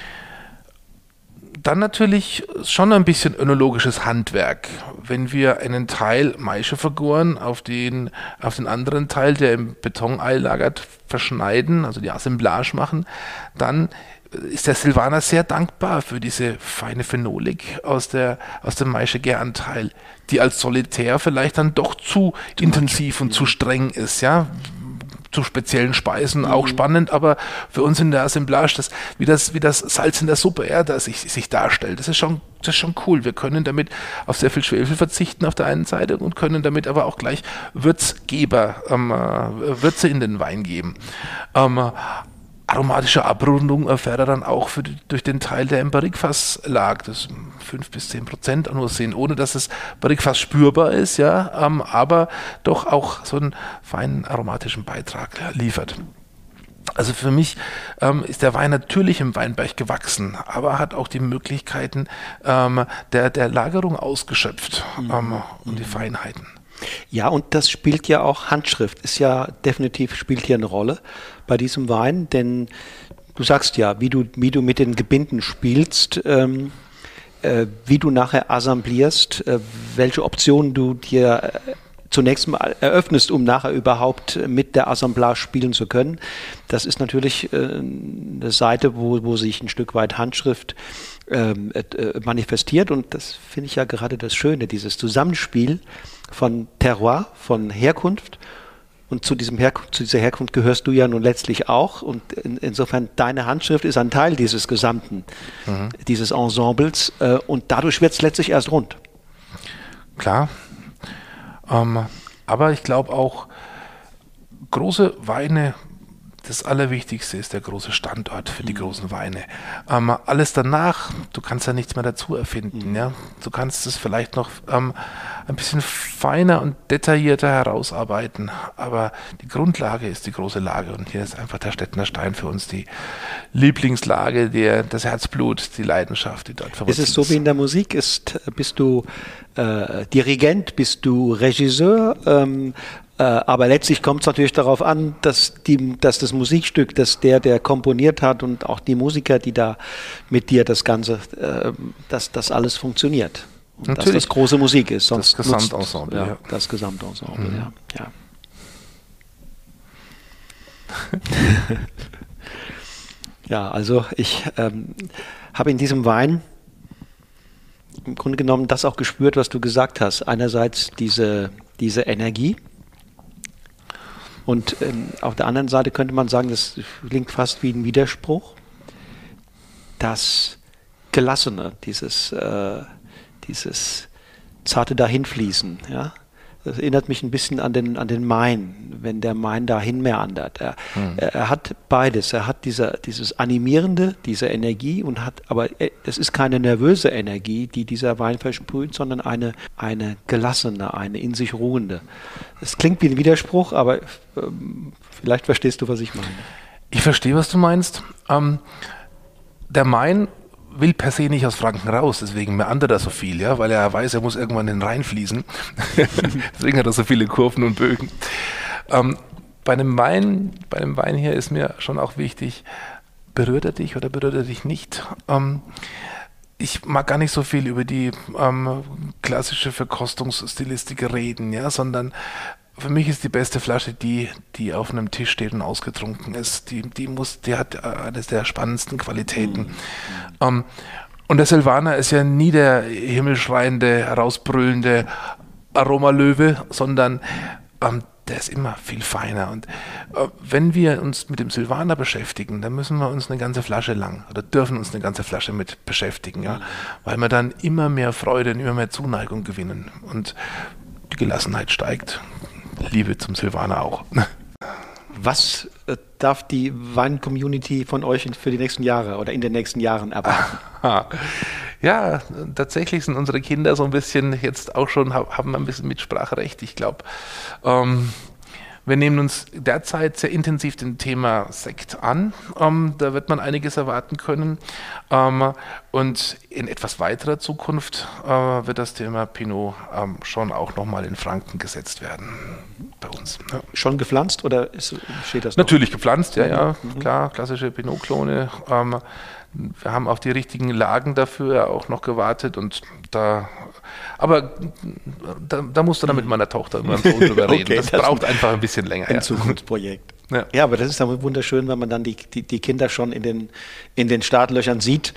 Dann natürlich schon ein bisschen önologisches Handwerk. Wenn wir einen Teil Maischefiguren auf den anderen Teil, der im Betonei lagert, verschneiden, also die Assemblage machen, dann ist der Silvaner sehr dankbar für diese feine Phenolik aus dem Maischegäranteil, die als Solitär vielleicht dann doch zu intensiv und zu streng ist, ja. Zu speziellen Speisen auch spannend, aber für uns in der Assemblage, wie das Salz in der Suppe, ja, das sich darstellt, das ist schon cool. Wir können damit auf sehr viel Schwefel verzichten auf der einen Seite und können damit aber auch gleich Würze in den Wein geben. Aromatische Abrundung erfährt er dann auch durch den Teil, der im Barrikfass lag. Das 5-10% nur sehen, ohne dass das Barrikfass spürbar ist, ja, aber doch auch so einen feinen aromatischen Beitrag liefert. Also für mich ist der Wein natürlich im Weinberg gewachsen, aber hat auch die Möglichkeiten der Lagerung ausgeschöpft und die Feinheiten. Ja, und das spielt ja auch, Handschrift spielt hier eine Rolle bei diesem Wein, denn du sagst ja, wie du mit den Gebinden spielst, wie du nachher assemblierst, welche Optionen du dir zunächst mal eröffnest, um nachher überhaupt mit der Assemblage spielen zu können. Das ist natürlich eine Seite, wo sich ein Stück weit Handschrift manifestiert, und das finde ich ja gerade das Schöne, dieses Zusammenspiel von Terroir, von Herkunft, und zu dieser Herkunft gehörst du ja nun letztlich auch, und insofern deine Handschrift ist ein Teil dieses gesamten, dieses Ensembles, und dadurch wird es letztlich erst rund. Klar, aber ich glaube auch, große Weine, das Allerwichtigste ist der große Standort für die großen Weine. Alles danach, du kannst ja nichts mehr dazu erfinden. Ja? Du kannst es vielleicht noch ein bisschen feiner und detaillierter herausarbeiten, aber die Grundlage ist die große Lage, und hier ist einfach der Stettener Stein für uns die Lieblingslage, das Herzblut, die Leidenschaft, die dort verwurzelt ist. Ist es so wie in der Musik? Bist du Dirigent, bist du Regisseur? Aber letztlich kommt es natürlich darauf an, dass das Musikstück, dass der komponiert hat, und auch die Musiker, die da mit dir das Ganze, dass das alles funktioniert. Und natürlich, dass das große Musik ist. Sonst das Gesamtensemble. Ja. Das Gesamtensemble, ja. Ja, also ich habe in diesem Wein im Grunde genommen das auch gespürt, was du gesagt hast. Einerseits diese Energie, und auf der anderen Seite könnte man sagen, das klingt fast wie ein Widerspruch, das Gelassene, dieses zarte Dahinfließen. Ja? Das erinnert mich ein bisschen an den Main, wenn der Main dahin meandert. Er hat beides. Er hat dieses Animierende, diese Energie, aber es ist keine nervöse Energie, die dieser Wein versprüht, sondern eine gelassene, eine in sich ruhende. Es klingt wie ein Widerspruch, aber vielleicht verstehst du, was ich meine. Ich verstehe, was du meinst. Der Main will per se nicht aus Franken raus, deswegen meandert er so viel, ja, weil er weiß, er muss irgendwann in den Rhein fließen. Deswegen hat er so viele Kurven und Bögen. Bei dem Wein hier ist mir schon auch wichtig, berührt er dich oder berührt er dich nicht? Ich mag gar nicht so viel über die klassische Verkostungsstilistik reden, ja, sondern für mich ist die beste Flasche die auf einem Tisch steht und ausgetrunken ist. Die hat eines der spannendsten Qualitäten. Und der Silvaner ist ja nie der himmelschreiende, herausbrüllende Aromalöwe, sondern der ist immer viel feiner. Und wenn wir uns mit dem Silvaner beschäftigen, dann müssen wir uns eine ganze Flasche lang oder dürfen uns eine ganze Flasche mit beschäftigen, ja, weil wir dann immer mehr Freude und immer mehr Zuneigung gewinnen. Und die Gelassenheit steigt. Liebe zum Silvaner auch. Was darf die Wein-Community von euch für die nächsten Jahre oder in den nächsten Jahren erwarten? Ja, tatsächlich sind unsere Kinder so ein bisschen jetzt auch schon, haben ein bisschen Mitspracherecht. Ich glaube, wir nehmen uns derzeit sehr intensiv dem Thema Sekt an. Da wird man einiges erwarten können. Und in etwas weiterer Zukunft wird das Thema Pinot schon auch nochmal in Franken gesetzt werden bei uns. Ja. Schon gepflanzt oder steht das noch? Natürlich gepflanzt, ja, klar, klassische Pinot-Klone. Wir haben auf die richtigen Lagen dafür auch noch gewartet und da musst du dann mit meiner Tochter immer so drüber reden. Okay, das braucht einfach ein bisschen länger. Ein Zukunftsprojekt. Ja, aber das ist dann wunderschön, wenn man dann die Kinder schon in den Startlöchern sieht.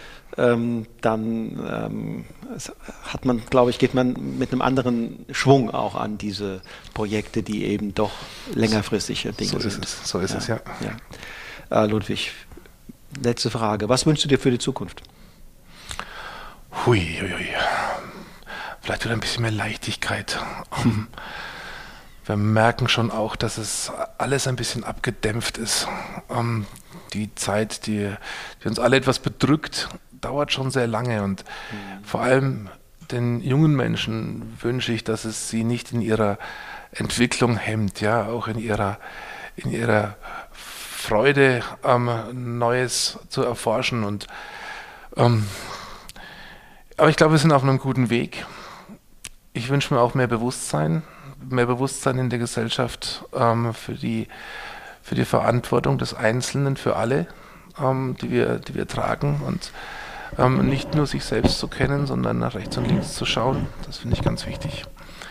Dann hat man, glaube ich, geht man mit einem anderen Schwung auch an diese Projekte, die eben doch längerfristige Dinge sind. So ist es, ja. Ludwig, letzte Frage. Was wünschst du dir für die Zukunft? Hui. Vielleicht wieder ein bisschen mehr Leichtigkeit. Wir merken schon auch, dass es alles ein bisschen abgedämpft ist. Die Zeit, die uns alle etwas bedrückt, dauert schon sehr lange. Und vor allem den jungen Menschen wünsche ich, dass es sie nicht in ihrer Entwicklung hemmt, ja, auch in ihrer Freude, Neues zu erforschen. Und aber ich glaube, wir sind auf einem guten Weg. Ich wünsche mir auch mehr Bewusstsein in der Gesellschaft für die Verantwortung des Einzelnen, für alle, die wir tragen und nicht nur sich selbst zu kennen, sondern nach rechts und links zu schauen. Das finde ich ganz wichtig.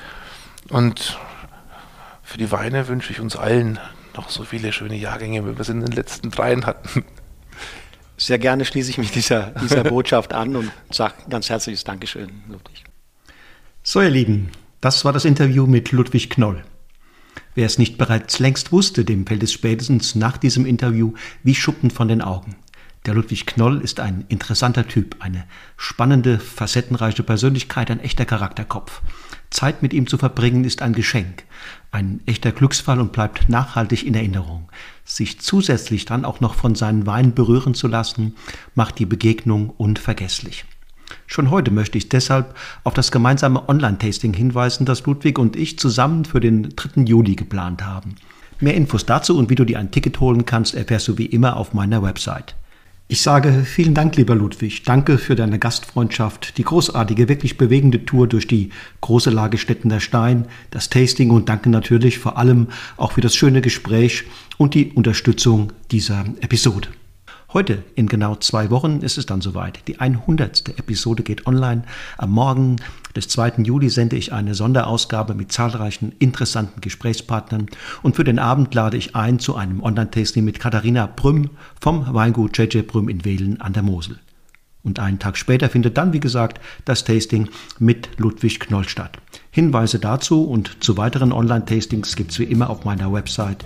Und für die Weine wünsche ich uns allen noch so viele schöne Jahrgänge, wie wir es in den letzten 3 hatten. Sehr gerne schließe ich mich dieser Botschaft an und sage ganz herzliches Dankeschön, Ludwig. So, ihr Lieben, das war das Interview mit Ludwig Knoll. Wer es nicht bereits längst wusste, dem fällt es spätestens nach diesem Interview wie Schuppen von den Augen. Der Ludwig Knoll ist ein interessanter Typ, eine spannende, facettenreiche Persönlichkeit, ein echter Charakterkopf. Zeit mit ihm zu verbringen ist ein Geschenk, ein echter Glücksfall und bleibt nachhaltig in Erinnerung. Sich zusätzlich dann auch noch von seinen Weinen berühren zu lassen, macht die Begegnung unvergesslich. Schon heute möchte ich deshalb auf das gemeinsame Online-Tasting hinweisen, das Ludwig und ich zusammen für den 3. Juli geplant haben. Mehr Infos dazu und wie du dir ein Ticket holen kannst, erfährst du wie immer auf meiner Website. Ich sage vielen Dank, lieber Ludwig. Danke für deine Gastfreundschaft, die großartige, wirklich bewegende Tour durch die große Lage Stettener Stein, das Tasting und danke natürlich vor allem auch für das schöne Gespräch und die Unterstützung dieser Episode. Heute, in genau 2 Wochen, ist es dann soweit. Die 100. Episode geht online. Am Morgen des 2. Juli sende ich eine Sonderausgabe mit zahlreichen interessanten Gesprächspartnern. Und für den Abend lade ich ein zu einem Online-Tasting mit Katharina Brüm vom Weingut J.J. Brüm in Wehlen an der Mosel. Und einen Tag später findet dann, wie gesagt, das Tasting mit Ludwig Knoll statt. Hinweise dazu und zu weiteren Online-Tastings gibt es wie immer auf meiner Website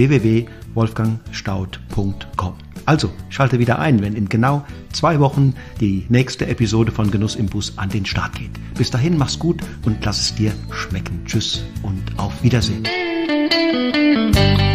www.wolfgangstaudt.com. Also, schalte wieder ein, wenn in genau 2 Wochen die nächste Episode von Genuss im Bus an den Start geht. Bis dahin, mach's gut und lass es dir schmecken. Tschüss und auf Wiedersehen.